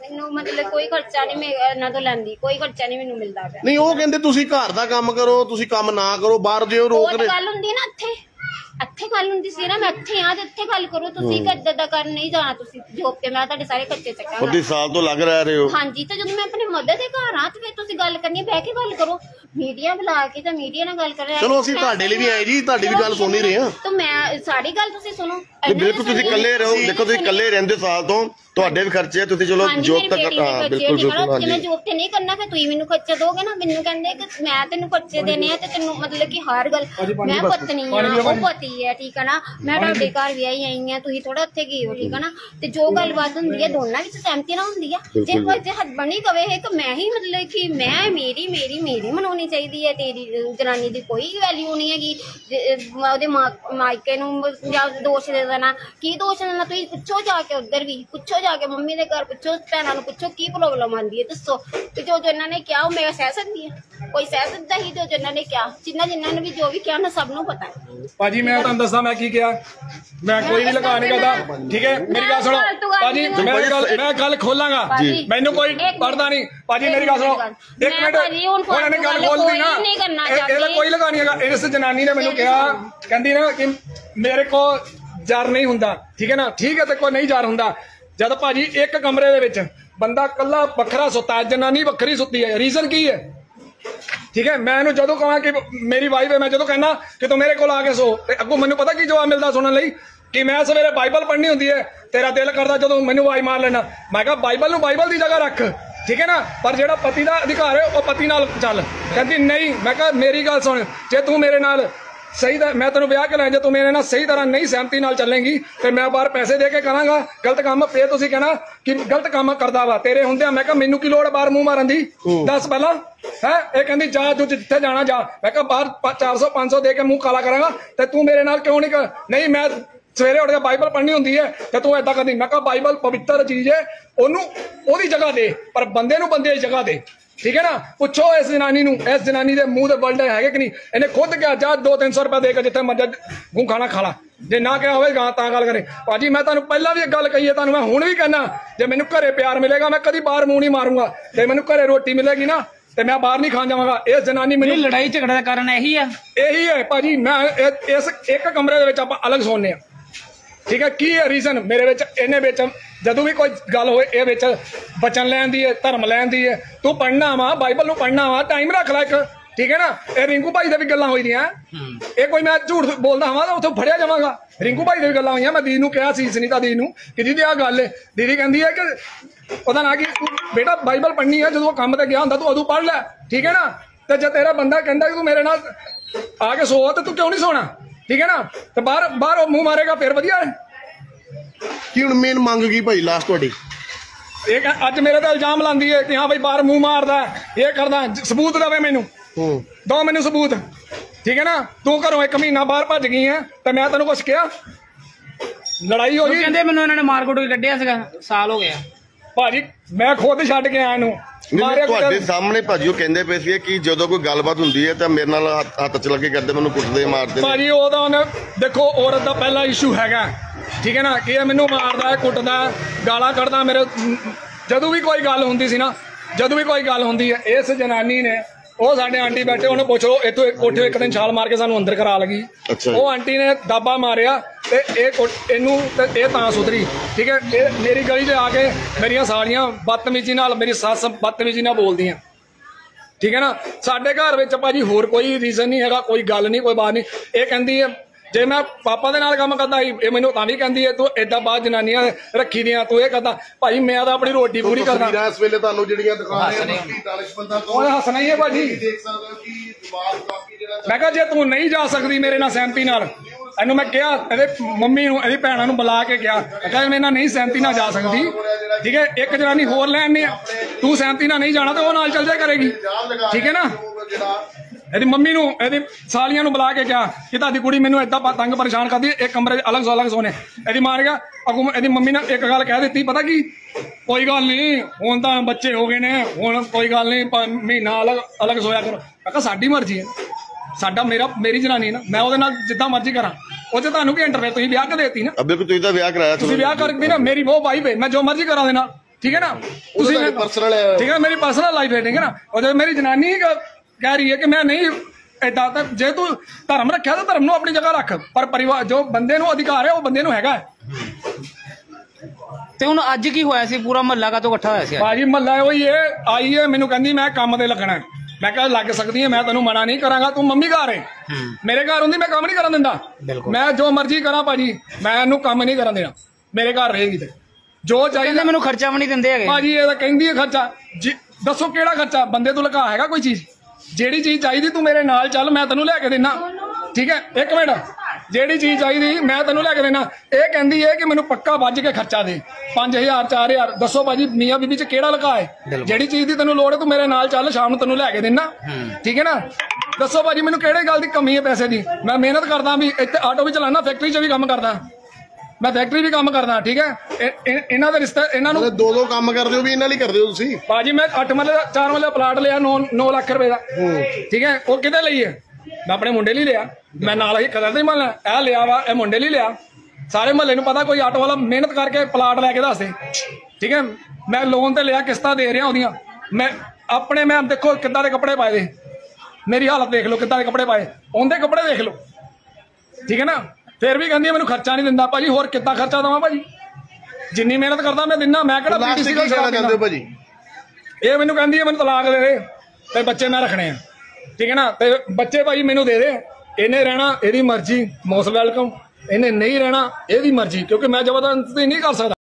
ਮੈਨੂੰ ਮਤਲਬ ਕੋਈ ਖਰਚਾ ਨਹੀਂ ਮੈਂ ਇਹਨਾਂ ਤੋਂ ਲੈਂਦੀ, ਕੋਈ ਖਰਚਾ ਨਹੀਂ ਮੈਨੂੰ ਮਿਲਦਾ ਪਿਆ। ਨਹੀਂ ਉਹ ਕਹਿੰਦੇ ਤੁਸੀਂ ਘਰ ਦਾ ਕੰਮ ਕਰੋ, ਤੁਸੀਂ ਕੰਮ ਨਾ ਕਰੋ, ਬਾਹਰ ਜਿਉ ਰੋਕ ਉਹ ਰਹੇ। ਗੱਲ ਹੁੰਦੀ ਨਾ ਇੱਥੇ ਗੱਲ ਹੁੰਦੀ ਸੀ ਨਾ, ਮੈਂ ਇੱਥੇ ਆ ਤੇ ਇੱਥੇ ਗੱਲ ਕਰੋ, ਤੁਸੀਂ ਕਿੱਦਾਂ ਦਾ ਕਰਨ ਨਹੀਂ ਜਾਣਾ, ਤੁਸੀਂ ਜੋਬ ਤੇ ਮੈਂ ਤੁਹਾਡੇ ਸਾਰੇ ਖਰਚੇ ਚੱਕਾਂਗਾ। 32 ਸਾਲ ਤੋਂ ਲੱਗ ਰਹੇ ਹੋ। ਹਾਂਜੀ, ਤੇ ਜਦੋਂ ਮੈਂ ਆਪਣੇ ਮਦਰ ਦੇ ਘਰ ਆ ਤੇ ਫਿਰ ਤੁਸੀਂ ਗੱਲ ਕਰਨੀ, ਬਹਿ ਕੇ ਗੱਲ ਕਰੋ, ਮੀਡੀਆ ਬੁਲਾ ਕੇ ਤੇ ਮੀਡੀਆ ਨਾਲ ਗੱਲ ਕਰ। ਚਲੋ ਅਸੀਂ ਤੁਹਾਡੇ ਲਈ ਵੀ ਆਏ ਜੀ, ਤੁਹਾਡੀ ਵੀ ਗੱਲ ਸੁਣ ਹੀ ਰਹੇ ਹਾਂ। ਤਾਂ ਮੈਂ ਸਾਡੀ ਗੱਲ ਤੁਸੀਂ ਸੁਣੋ। ਬਿਲਕੁਲ ਤੁਸੀਂ ਇਕੱਲੇ ਰਹੋ, ਦੇਖੋ ਤੁਸੀਂ ਇਕੱਲੇ ਰਹਿੰਦੇ ਸਾਲ ਤੋਂ, ਤੁਹਾਡੇ ਵੀ ਖਰਚੇ ਤੁਸੀਂ ਚਲੋ ਜੋਬ ਤੱਕ। ਹਾਂ ਬਿਲਕੁਲ ਬਿਲਕੁਲ। ਜੇ ਮੈਂ ਜੋਬ ਤੇ ਨਹੀਂ ਕਰਨਾ ਫਿਰ ਤੁਸੀਂ ਮੈਨੂੰ ਖਰਚਾ ਦੋਗੇ ਨਾ। ਮੈਨੂੰ ਕਹਿੰਦੇ ਕਿ ਮੈਂ ਤੈਨੂੰ ਖਰਚੇ ਦੇਣੇ ਆ ਤੇ ਤੈਨੂੰ ਮਤਲਬ ਕਿ ਹਰ ਗੱਲ ਮੈਂ ਪਤਨੀ ਆ, ਉਹ ਪਤੀ ਹੈ, ਠੀਕ ਹੈ ਨਾ। ਮੈਂ ਤੁਹਾਡੇ ਘਰ ਵੀ ਆਈ ਆ, ਤੁਸੀਂ ਥੋੜਾ ਉੱਥੇ ਗਏ ਹੋ, ਠੀਕ ਹੈ ਨਾ। ਤੇ ਜੋ ਗੱਲਬਾਤ ਹੁੰਦੀ ਹੈ ਦੋਨਾਂ ਵਿੱਚ ਸਹਿਮਤੀ ਨਾਲ ਹੁੰਦੀ ਆ। ਜੇ ਕੋਈ ਹਸਬੰਡ ਹੀ ਕਵੇ ਕਿ ਮੈਂ ਹੀ ਮਤਲਬ ਕਿ ਮੈਂ ਮੇਰੀ ਮਨਾਉਣੀ ਚਾਹੀਦੀ ਹੈ, ਤੇਰੀ ਜਨਾਨੀ ਦੀ ਕੋਈ ਵੈਲਿਊ ਨਹੀਂ ਹੈਗੀ, ਉਹਦੇ ਮਾਇਕੇ ਨੂੰ ਜਾਂ ਦੋਸ਼ ਦੇ ਦੇਣਾ। ਕੀ ਦੋਸ਼ ਦੇਣਾ? ਤੁਸੀਂ ਪੁੱਛੋ ਜਾ ਕੇ, ਉੱਧਰ ਵੀ ਪੁੱਛੋ ਜਾ ਕੇ, ਮੰਮੀ ਦੇ ਘਰ ਪੁੱਛੋ, ਭੈਣਾਂ ਨੂੰ ਪੁੱਛੋ ਕੀ ਪ੍ਰੋਬਲਮ ਆਉਂਦੀ ਹੈ, ਦੱਸੋ। ਤੇ ਜੋ ਇਹਨਾਂ ਨੇ ਕਿਹਾ ਉਹ ਮੈਂ ਸਹਿ ਸਕਦੀ ਹੈ? ਕੋਈ ਸਹਿ ਸਕਦਾ ਹੀ? ਜੋ ਇਹਨਾਂ ਨੇ ਕਿਹਾ, ਜਿਨ੍ਹਾਂ ਨੇ ਵੀ ਜੋ ਵੀ ਕਿਹਾ ਉਹਨਾਂ ਸਭ ਨੂੰ ਪਤਾ ਹੈ। ਭਾਜੀ ਮੈਂ ਤੁਹਾਨੂੰ ਦੱਸਾਂ ਮੈਂ ਕੀ ਕਿਹਾ, ਮੈਂ ਕੋਈ ਵੀ ਲਗਾ ਨਹੀਂ ਕਰਦਾ, ਠੀਕ ਹੈ। ਮੇਰੀ ਗੱਲ ਸੁਣੋ ਭਾਜੀ, ਮੈਂ ਗੱਲ ਖੋਲਾਂਗਾ, ਮੈਨੂੰ ਕੋਈ ਪੜਦਾ ਨਹੀਂ। ਭਾਜੀ ਮੇਰੀ ਗੱਲ ਸੁਣੋ ਇੱਕ ਮਿੰਟ, ਹੁਣ ਇਹਨੇ ਗੱਲ ਖੋਲਦੀ ਨਾ, ਇਹਦਾ ਕੋਈ ਲਗਾ ਨਹੀਂ ਹੈਗਾ। ਇਸ ਜਨਾਨੀ ਨੇ ਮੈਨੂੰ ਕਿਹਾ, ਕਹਿੰਦੀ ਨਾ ਕਿ ਮੇਰੇ ਕੋਲ ਜਰ ਨਹੀਂ ਹੁੰਦਾ, ਠੀਕ ਹੈ ਨਾ। ਠੀਕ ਹੈ, ਤੇ ਕੋਈ ਨਹੀਂ ਜਰ ਹੁੰਦਾ। ਜਦ ਭਾਜੀ ਇੱਕ ਕਮਰੇ ਦੇ ਵਿੱਚ ਬੰਦਾ ਕੱਲਾ ਵੱਖਰਾ ਸੁੱਤਾ, ਜਨਾਨੀ ਵੱਖਰੀ ਸੁੱਤੀ ਹੈ, ਰੀਜ਼ਨ ਕੀ ਹੈ? ਠੀਕ ਹੈ, ਮੈਂ ਇਹਨੂੰ ਜਦੋਂ ਕਹਾਂ ਕਿ ਮੇਰੀ ਵਾਈਫ ਹੈ, ਮੈਂ ਜਦੋਂ ਕਹਿੰਦਾ ਕਿ ਤੂੰ ਮੇਰੇ ਕੋਲ ਆ ਕੇ ਸੋ, ਤੇ ਅੱਗੋਂ ਮੈਨੂੰ ਪਤਾ ਕੀ ਜਵਾਬ ਮਿਲਦਾ ਸੁਣਨ ਲਈ, ਕਿ ਮੈਂ ਸਵੇਰੇ ਬਾਈਬਲ ਪੜ੍ਹਨੀ ਹੁੰਦੀ ਹੈ, ਤੇਰਾ ਦਿਲ ਕਰਦਾ ਜਦੋਂ ਮੈਨੂੰ ਆਵਾਜ਼ ਮਾਰ ਲੈਣਾ। ਮੈਂ ਕਿਹਾ ਬਾਈਬਲ ਨੂੰ ਬਾਈਬਲ ਦੀ ਜਗ੍ਹਾ ਰੱਖ, ਠੀਕ ਹੈ ਨਾ, ਪਰ ਜਿਹੜਾ ਪਤੀ ਦਾ ਅਧਿਕਾਰ ਹੈ ਉਹ ਪਤੀ ਨਾਲ ਚੱਲ। ਕਹਿੰਦੀ ਨਹੀਂ। ਮੈਂ ਕਿਹਾ ਮੇਰੀ ਗੱਲ ਸੁਣ, ਜੇ ਤੂੰ ਮੇਰੇ ਨਾਲ ਸਹੀ ਦਾ, ਮੈਂ ਤੈਨੂੰ ਵਿਆਹ ਕੇ ਲੈ, ਜੇ ਤੂੰ ਮੇਰੇ ਨਾਲ ਸਹੀ ਤਰ੍ਹਾਂ ਨਹੀਂ ਸਹਿਮਤੀ ਨਾਲ ਚੱਲੇਂਗੀ ਤੇ ਮੈਂ ਬਾਹਰ ਪੈਸੇ ਦੇ ਕੇ ਕਰਾਂਗਾ ਗਲਤ ਕੰਮ। ਫੇਰ ਤੁਸੀਂ ਕਹਿਣਾ ਕਿ ਗਲਤ ਕੰਮ ਕਰਦਾ ਵਾ ਤੇਰੇ ਹੁੰਦਿਆਂ। ਮੈਂ ਕਿਹਾ ਮੈਨੂੰ ਕੀ ਲੋੜ ਬਾਹਰ ਮੂੰਹ ਮਾਰਨ ਦੀ, ਦੱਸ ਪਹਿਲਾਂ ਹੈ। ਇਹ ਕਹਿੰਦੀ ਜਾ ਤੂੰ ਜਿੱਥੇ ਜਾਣਾ ਜਾ। ਮੈਂ ਕਿਹਾ ਬਾਹਰ 400 500 ਦੇ ਕੇ ਮੂੰਹ ਕਾਲਾ ਕਰਾਂਗਾ ਤੇ ਤੂੰ ਮੇਰੇ ਨਾਲ ਕਿਉਂ ਨਹੀਂ ਮੈਂ ਸਵੇਰੇ ਉੱਠ ਕੇ ਬਾਈਬਲ ਪੜ੍ਹਨੀ ਹੁੰਦੀ ਹੈ ਤੇ ਤੂੰ ਏਦਾਂ ਕਰਦੀ। ਮੈਂ ਕਿਹਾ ਬਾਈਬਲ ਪਵਿੱਤਰ ਚੀਜ਼ ਹੈ, ਉਹਨੂੰ ਉਹਦੀ ਜਗ੍ਹਾ ਦੇ, ਪਰ ਬੰਦੇ ਨੂੰ ਬੰਦੇ ਦੀ ਜਗ੍ਹਾ ਦੇ, ਠੀਕ ਹੈ ਨਾ। ਪੁੱਛੋ ਇਸ ਜਨਾਨੀ ਨੂੰ, ਇਸ ਜਨਾਨੀ ਦੇ ਮੂੰਹ ਦੇ ਬਲਡੇ ਹੈਗੇ ਕਿ ਨਹੀਂ। ਇਹਨੇ ਖੁਦ ਕਿਹਾ ਜਾ 200-300 ਰੁਪਏ ਦੇ ਕੇ ਜਿੱਥੇ ਮਰਜ਼ੀ ਗੂੰ ਖਾਣਾ ਖਾ ਲਾ, ਜੇ ਨਾ ਕਿਹਾ ਹੋਵੇ ਗਾਂ ਤਾਂ ਗੱਲ ਕਰੇ। ਭਾਜੀ ਮੈਂ ਤੁਹਾਨੂੰ ਪਹਿਲਾਂ ਵੀ ਇੱਕ ਗੱਲ ਕਹੀ ਹੈ, ਤੁਹਾਨੂੰ ਮੈਂ ਹੁਣ ਵੀ ਕਹਿਣਾ, ਜੇ ਮੈਨੂੰ ਘਰੇ ਪਿਆਰ ਮਿਲੇਗਾ ਮੈਂ ਕਦੀ ਬਾਹਰ ਮੂੰਹ ਨਹੀਂ ਮਾਰੂੰਗਾ, ਤੇ ਮੈਨੂੰ ਘਰੇ ਰੋਟੀ ਮਿਲੇਗੀ ਨਾ ਤੇ ਮੈਂ ਬਾਹਰ ਨਹੀਂ ਖਾਣ ਜਾਵਾਂਗਾ। ਇਹ ਜਨਾਨੀ ਮੈਨੂੰ ਲੜਾਈ ਝਗੜੇ ਦਾ ਕਾਰਨ ਇਹੀ ਹੈ ਭਾਜੀ। ਮੈਂ ਇਸ ਇੱਕ ਕਮਰੇ ਦੇ ਵਿੱਚ ਆਪਾਂ ਅਲੱਗ ਸੌਂਦੇ ਆ, ਠੀਕ ਹੈ। ਕੀ ਹੈ ਰੀਜ਼ਨ ਮੇਰੇ ਵਿੱਚ? ਇਹਨੇ ਵਿੱਚ ਜਦੋਂ ਵੀ ਕੋਈ ਗੱਲ ਹੋਏ ਇਹ ਵਿੱਚ ਬਚਨ ਲੈਣ ਦੀ ਹੈ, ਧਰਮ ਲੈਣ ਦੀ ਹੈ। ਤੂੰ ਪੜ੍ਹਨਾ ਵਾ, ਬਾਈਬਲ ਨੂੰ ਪੜ੍ਹਨਾ ਵਾ, ਟਾਈਮ ਰੱਖ ਲੈ ਇੱਕ, ਠੀਕ ਹੈ ਨਾ। ਇਹ ਰਿੰਕੂ ਭਾਈ ਦੇ ਵੀ ਗੱਲਾਂ ਹੋਈਆਂ, ਇਹ ਕੋਈ ਮੈਂ ਝੂਠ ਬੋਲਦਾ ਹਾਂ ਤਾਂ ਉੱਥੋਂ ਫੜਿਆ ਜਾਵਾਂਗਾ। ਰਿੰਕੂ ਭਾਈ ਦੇ ਵੀ ਗੱਲਾਂ ਹੋਈਆਂ। ਮੈਂ ਦੀਦੀ ਨੂੰ ਕਿਹਾ ਸੀ, ਸੁਨੀਤਾ ਦੀਦੀ ਨੂੰ, ਕਿ ਦੀਦੀ ਆਹ ਗੱਲ ਹੈ। ਦੀਦੀ ਕਹਿੰਦੀ ਹੈ ਕਿ ਉਹਦਾ ਨਾ ਕਿ ਬੇਟਾ ਬਾਈਬਲ ਪੜ੍ਹਨੀ ਹੈ, ਜਦੋਂ ਕੰਮ ਤੇ ਗਿਆ ਹੁੰਦਾ ਤੂੰ ਉਦੋਂ ਪੜ੍ਹ ਲੈ, ਠੀਕ ਹੈ ਨਾ। ਤੇ ਜੇ ਤੇਰਾ ਬੰਦਾ ਕਹਿੰਦਾ ਕਿ ਤੂੰ ਮੇਰੇ ਨਾਲ ਆ ਕੇ ਸੋ, ਤੇ ਤੂੰ ਕਿਉਂ ਨਹੀਂ ਸੋਣਾ, ਠੀਕ ਹੈ ਨਾ। ਤੇ ਬਾਹਰ ਮੂੰਹ ਮਾਰੇਗਾ ਫਿਰ ਵਧੀਆ ਹੈ। ਕੀ ਹੁਣ ਮੇਨ ਮੰਗ ਕੀ ਭਾਈ ਲਾਸਟ ਤੁਹਾਡੀ? ਇਹ ਅੱਜ ਮੇਰੇ ਤੇ ਇਲਜ਼ਾਮ ਲਾਉਂਦੀ ਹੈ ਕਿ ਹਾਂ ਭਾਈ ਬਾਹਰ ਮੂੰਹ ਮਾਰਦਾ, ਇਹ ਕਰਦਾ। ਸਬੂਤ ਦੇਵੇ ਮੈਨੂੰ, ਦੋ ਮੈਨੂੰ ਸਬੂਤ, ਠੀਕ ਹੈ ਨਾ। ਤੂੰ ਘਰੋਂ 1 ਮਹੀਨਾ ਬਾਹਰ ਭੱਜ ਗਈ ਹੈ ਤੇ ਮੈਂ ਤੈਨੂੰ ਕੁਛ ਕਿਹਾ? ਲੜਾਈ ਹੋਈ, ਕਹਿੰਦੇ ਮੈਨੂੰ ਇਹਨਾਂ ਨੇ ਮਾਰਕੋਟ ਕੇ ਕੱਢਿਆ ਸੀਗਾ, ਸਾਲ ਹੋ ਗਿਆ। ਭਾਜੀ ਮੈਂ ਖੁਦ ਛੱਡ ਕੇ ਆਇਆ ਇਹਨੂੰ। ਤੁਹਾਡੇ ਸਾਹਮਣੇ ਭਾਜੀ ਉਹ ਕਹਿੰਦੇ ਪਏ ਸੀ ਕਿ ਜਦੋਂ ਕੋਈ ਗੱਲਬਾਤ ਹੁੰਦੀ ਹੈ ਤਾਂ ਮੇਰੇ ਨਾਲ ਹੱਥ ਚ ਲੱਗੇ ਕਰਦੇ, ਮੈਨੂੰ ਕੁੱਟਦੇ ਮਾਰਦੇ। ਭਾਜੀ ਉਹਦਾ ਉਹਨੇ ਦੇਖੋ, ਔਰਤ ਦਾ ਪਹਿਲਾ ਇਸ਼ੂ ਹੈਗਾ, ਠੀਕ ਹੈ ਨਾ, ਕਿ ਇਹ ਮੈਨੂੰ ਮਾਰਦਾ, ਕੁੱਟਦਾ, ਗਾਲਾਂ ਕੱਢਦਾ ਮੇਰੇ। ਜਦੋਂ ਵੀ ਕੋਈ ਗੱਲ ਹੁੰਦੀ ਸੀ ਨਾ, ਜਦੋਂ ਵੀ ਕੋਈ ਗੱਲ ਹੁੰਦੀ ਹੈ, ਇਸ ਜਨਾਨੀ ਨੇ, ਉਹ ਸਾਡੇ ਆਂਟੀ ਬੈਠੇ, ਉਹਨੂੰ ਪੁੱਛ ਲਓ, ਇੱਥੋਂ ਕੋਠੇ ਇੱਕ ਦਿਨ ਛਾਲ ਮਾਰ ਕੇ ਸਾਨੂੰ ਅੰਦਰ ਕਰਾ ਲਗੀ। ਉਹ ਆਂਟੀ ਨੇ ਦਾਬਾ ਮਾਰਿਆ ਤੇ ਇਹਨੂੰ ਤੇ ਇਹ ਤਾਂ ਸੁਧਰੀ, ਠੀਕ ਹੈ। ਇਹ ਮੇਰੀ ਗਲੀ 'ਚ ਆ ਕੇ ਮੇਰੀਆਂ ਸਾਲੀਆਂ ਬਦਤਮੀਜ਼ੀ ਨਾਲ, ਮੇਰੀ ਸੱਸ ਬਦਤਮੀਜ਼ੀ ਨਾਲ ਬੋਲਦੀਆਂ, ਠੀਕ ਹੈ ਨਾ। ਸਾਡੇ ਘਰ ਵਿੱਚ ਭਾਜੀ ਹੋਰ ਕੋਈ ਰੀਜ਼ਨ ਨਹੀਂ ਹੈਗਾ, ਕੋਈ ਗੱਲ ਨਹੀਂ, ਕੋਈ ਬਾਤ ਨਹੀਂ। ਇਹ ਕਹਿੰਦੀ ਹੈ ਜੇ ਮੈਂ ਪਾਪਾ ਦੇ ਨਾਲ ਕੰਮ ਕਰਦਾ ਸੀ, ਇਹ ਮੈਨੂੰ ਤਾਂ ਵੀ ਕਹਿੰਦੀ ਹੈ ਤੂੰ ਏਦਾਂ ਬਾਹਰ ਜਨਾਨੀਆਂ ਰੱਖੀ ਦੀਆਂ, ਤੂੰ ਇਹ ਕਰਦਾ। ਭਾਈ ਮੈਂ ਤਾਂ ਆਪਣੀ ਰੋਟੀ ਪੂਰੀ ਕਰਦਾ। ਇਸ ਵੇਲੇ ਤੁਹਾਨੂੰ ਜਿਹੜੀਆਂ ਦੁਕਾਨਾਂ ਉਹ ਹੱਸਣਾ ਹੀ ਹੈ ਭਾਜੀ। ਮੈਂ ਕਿਹਾ ਜੇ ਤੂੰ ਨਹੀਂ ਜਾ ਸਕਦੀ ਮੇਰੇ ਨਾਲ ਸਹਿਮਤੀ ਨਾਲ, ਇਹਨੂੰ ਮੈਂ ਕਿਹਾ, ਇਹਦੇ ਮੰਮੀ ਨੂੰ, ਇਹਦੀ ਭੈਣਾਂ ਨੂੰ ਬੁਲਾ ਕੇ ਕਿਹਾ, ਮੈਂ ਕਿਹਾ ਮੇਰੇ ਨਾਲ ਨਹੀਂ ਸਹਿਮਤੀ ਨਾਲ ਜਾ ਸਕਦੀ, ਠੀਕ ਹੈ। ਇੱਕ ਜਨਾਨੀ ਹੋਰ ਲੈਣ ਨੇ, ਤੂੰ ਸਹਿਮਤੀ ਨਾਲ ਨਹੀਂ ਜਾਣਾ ਤੇ ਉਹ ਨਾਲ ਚੱਲ ਜਾਇਆ ਕਰੇਗੀ, ਠੀਕ ਹੈ ਨਾ। ਇਹਦੀ ਮੰਮੀ ਨੂੰ, ਇਹਦੀ ਸਾਲੀਆਂ ਨੂੰ ਬੁਲਾ ਕੇ ਕਿਹਾ ਕਿ ਤੁਹਾਡੀ ਕੁੜੀ ਮੈਨੂੰ ਏਦਾਂ ਤੰਗ ਪਰੇਸ਼ਾਨ ਕਰਦੀ, ਇੱਕ ਕਮਰੇ 'ਚ ਅਲੱਗ ਸੋਨੇ। ਇਹਦੀ ਮਾਰ ਗਿਆ ਅੱਗੋਂ। ਇਹਦੀ ਮੰਮੀ ਨੇ ਇੱਕ ਗੱਲ ਕਹਿ ਦਿੱਤੀ, ਪਤਾ ਕੀ, ਕੋਈ ਗੱਲ ਨਹੀਂ, ਹੁਣ ਤਾਂ ਬੱਚੇ ਹੋ ਗਏ ਨੇ, ਹੁਣ ਕੋਈ ਗੱਲ ਨਹੀਂ, ਮਹੀਨਾ ਅਲੱਗ ਸੋਇਆ ਕਰੋ। ਮੈਂ ਕਿਹਾ ਸਾਡੀ ਮਰਜ਼ੀ ਹੈ, ਸਾਡਾ ਮੇਰੀ ਜਨਾਨੀ ਨਾ, ਮੈਂ ਉਹਦੇ ਨਾਲ ਜਿੱਦਾਂ ਮਰਜ਼ੀ ਕਰਾਂ। ਉਹ 'ਚ ਤੁਹਾਨੂੰ ਕੀ ਇੰਟਰਫੇਅਰ? ਤੁਸੀਂ ਵਿਆਹ ਕੇ ਦੇਤੀ ਨਾ, ਬਿਲਕੁਲ ਤੁਸੀਂ ਤਾਂ ਵਿਆਹ ਕਰਾਇਆ, ਤੁਸੀਂ ਵਿਆਹ ਕਰਕੇ ਨਾ, ਮੇਰੀ ਉਹ ਵਾਈਫ ਹੈ, ਮੈਂ ਜੋ ਮਰਜ਼ੀ ਕਰਾਂ ਦੇ ਨਾਲ, ਠੀਕ ਹੈ ਨਾ ਤੁਹਾਡੀ personal ਹੈ। ਠੀਕ ਹੈ, ਮੇਰੀ ਪਰਸਨਲ ਲਾਈਫ ਹੈ, ਠੀਕ ਹੈ ਨਾ। ਉਹ ਜਦੋਂ ਮੇਰੀ ਜਨਾਨੀ ਕਹਿ ਰਹੀ ਹੈ ਕਿ ਮੈਂ ਨਹੀਂ ਏਦਾਂ, ਤਾਂ ਜੇ ਤੂੰ ਧਰਮ ਰੱਖਿਆ ਤਾਂ ਧਰਮ ਨੂੰ ਆਪਣੀ ਜਗ੍ਹਾ ਰੱਖ, ਪਰ ਪਰਿਵਾਰ ਜੋ ਬੰਦੇ ਨੂੰ ਅਧਿਕਾਰ ਹੈ ਉਹ ਬੰਦੇ ਨੂੰ ਹੈਗਾ। ਤੇ ਹੁਣ ਅੱਜ ਕੀ ਹੋਇਆ ਸੀ? ਪੂਰਾ ਮਹੱਲਾ ਕਾਹਤੋਂ ਇਕੱਠਾ ਹੋਇਆ ਸੀ ਅੱਜ? ਭਾਜੀ ਮਹੱਲਾ ਉਹੀ ਇਹ ਆਈ ਹੈ, ਮੈਨੂੰ ਕਹਿੰਦੀ ਮੈਂ ਕੰਮ ਤੇ ਲੱਗਣਾ। ਮੈਂ ਕਿਹਾ ਲੱਗ ਸਕਦੀ ਹੈ, ਮੈਂ ਤੈਨੂੰ ਮਨਾ ਨਹੀਂ ਕਰਾਂਗਾ, ਤੂੰ ਮੰਮੀ ਘਰ ਹੈ, ਮੇਰੇ ਘਰ ਹੁੰਦੀ ਮੈਂ ਕੰਮ ਨਹੀਂ ਕਰਨ ਦਿੰਦਾ। ਮੈਂ ਜੋ ਮਰਜ਼ੀ ਕਰਾਂ ਭਾਜੀ, ਮੈਂ ਇਹਨੂੰ ਕੰਮ ਨਹੀਂ ਕਰਨ ਦੇਣਾ, ਮੇਰੇ ਘਰ ਰਹੇਗੀ ਤੇ ਜੋ ਚਾਹੀਦਾ। ਮੈਨੂੰ ਖਰਚਾ ਵੀ ਨਹੀਂ ਦਿੰਦੇ ਹੈਗੇ ਭਾਜੀ। ਇਹ ਤਾਂ ਕਹਿੰਦੀ ਹੈ ਖਰਚਾ, ਦੱਸੋ ਕਿਹੜਾ ਖਰਚਾ? ਬੰਦੇ ਤੋਂ ਲਗਾ ਹੈਗਾ ਕੋਈ ਚੀਜ਼? ਜਿਹੜੀ ਚੀਜ਼ ਚਾਹੀਦੀ ਤੂੰ ਮੇਰੇ ਨਾਲ ਚੱਲ, ਮੈਂ ਤੈਨੂੰ ਲੈ ਕੇ ਦੇਣਾ, ਠੀਕ ਹੈ। ਇੱਕ ਮਿੰਟ, ਜਿਹੜੀ ਚੀਜ਼ ਚਾਹੀਦੀ ਮੈਂ ਤੈਨੂੰ ਲੈ ਕੇ ਦੇਣਾ। ਇਹ ਕਹਿੰਦੀ ਹੈ ਕਿ ਮੈਨੂੰ ਪੱਕਾ ਵੱਜ ਕੇ ਖਰਚਾ ਦੇ 5000 4000। ਦੱਸੋ ਭਾਜੀ ਮੀਆਂ ਬੀਬੀ ਚ ਕਿਹੜਾ ਲਗਾ ਹੈ? ਜਿਹੜੀ ਚੀਜ਼ ਦੀ ਤੈਨੂੰ ਲੋੜ ਹੈ ਤੂੰ ਮੇਰੇ ਨਾਲ ਚੱਲ, ਸ਼ਾਮ ਨੂੰ ਤੈਨੂੰ ਲੈ ਕੇ ਦੇਣਾ, ਠੀਕ ਹੈ ਨਾ। ਦੱਸੋ ਭਾਜੀ ਮੈਨੂੰ ਕਿਹੜੇ ਗੱਲ ਦੀ ਕਮੀ ਹੈ ਪੈਸੇ ਦੀ? ਮੈਂ ਮਿਹਨਤ ਕਰਦਾ, ਵੀ ਇੱਥੇ ਆਟੋ ਵੀ ਚਲਾਉਣਾ, ਫੈਕਟਰੀ 'ਚ ਵੀ ਕੰਮ ਕਰਦਾ, ਮੈਂ ਫੈਕਟਰੀ ਵੀ ਕੰਮ ਕਰਦਾ, ਠੀਕ ਹੈ। ਇਹਨਾਂ ਦਾ ਰਿਸ਼ਤਾ, ਇਹਨਾਂ ਨੂੰ ਦੋ ਕੰਮ ਕਰਦੇ ਹੋ, ਵੀ ਇਹਨਾਂ ਲਈ ਕਰਦੇ ਹੋ ਤੁਸੀਂ? ਭਾਜੀ ਮੈਂ 8 ਮਰਲੇ 4 ਮਰਲੇ ਪਲਾਟ ਲਿਆ 9 ਲੱਖ ਰੁਪਏ ਦਾ, ਠੀਕ ਹੈ। ਉਹ ਕਿਹਦੇ ਲਈ ਹੈ? ਮੈਂ ਆਪਣੇ ਮੁੰਡੇ ਲਈ ਲਿਆ, ਮੈਂ ਨਾਲ ਹੀ ਕਦਰ ਨਹੀਂ ਮੰਨਣਾ, ਇਹ ਲਿਆ ਵਾ, ਇਹ ਮੁੰਡੇ ਲਈ ਲਿਆ। ਸਾਰੇ ਮਹੱਲੇ ਨੂੰ ਪਤਾ ਕੋਈ ਆਟੋ ਵਾਲਾ ਮਿਹਨਤ ਕਰਕੇ ਪਲਾਟ ਲੈ ਕੇ ਦੱਸਦੇ, ਠੀਕ ਹੈ। ਮੈਂ ਲੋਨ ਤੇ ਲਿਆ, ਕਿਸ਼ਤਾਂ ਦੇ ਰਿਹਾ ਉਹਦੀਆਂ। ਮੈਂ ਆਪਣੇ, ਮੈਂ ਦੇਖੋ ਕਿੱਦਾਂ ਦੇ ਕੱਪੜੇ ਪਾਏ ਦੇ, ਮੇਰੀ ਹਾਲਤ ਦੇਖ ਲਓ ਕਿੱਦਾਂ ਦੇ ਕੱਪੜੇ ਪਾਏ, ਉਹਦੇ ਕੱਪੜੇ ਦੇਖ ਲਓ, ਠੀਕ ਹੈ ਨਾ। ਫਿਰ ਵੀ ਕਹਿੰਦੀ ਮੈਨੂੰ ਖਰਚਾ ਨਹੀਂ ਦਿੰਦਾ। ਭਾਜੀ ਹੋਰ ਕਿੱਦਾਂ ਖਰਚਾ ਦੇਵਾਂ ਭਾਜੀ? ਜਿੰਨੀ ਮਿਹਨਤ ਕਰਦਾ ਮੈਂ ਦਿੰਦਾ। ਮੈਂ ਕਿਹੜਾ ਲਾਸਟ ਕੀ ਕਹਿਣਾ ਚਾਹੁੰਦੇ ਹੋ ਭਾਜੀ? ਇਹ ਮੈਨੂੰ ਕਹਿੰਦੀ ਹੈ ਮੈਨੂੰ ਤਲਾਕ ਦੇ ਦੇ ਤੇ ਬੱਚੇ ਮੈਂ ਰੱਖਣੇ ਆ, ਠੀਕ ਹੈ ਨਾ। ਤੇ ਬੱਚੇ ਭਾਜੀ ਮੈਨੂੰ ਦੇ ਦੇ, ਇਹਨੇ ਰਹਿਣਾ ਇਹਦੀ ਮਰਜ਼ੀ, ਮੋਸਟ ਵੈਲਕਮ। ਇਹਨੇ ਨਹੀਂ ਰਹਿਣਾ ਇਹਦੀ ਮਰਜ਼ੀ, ਕਿਉਂਕਿ ਮੈਂ ਜ਼ਬਰਦਸਤੀ ਨਹੀਂ ਕਰ ਸਕਦਾ।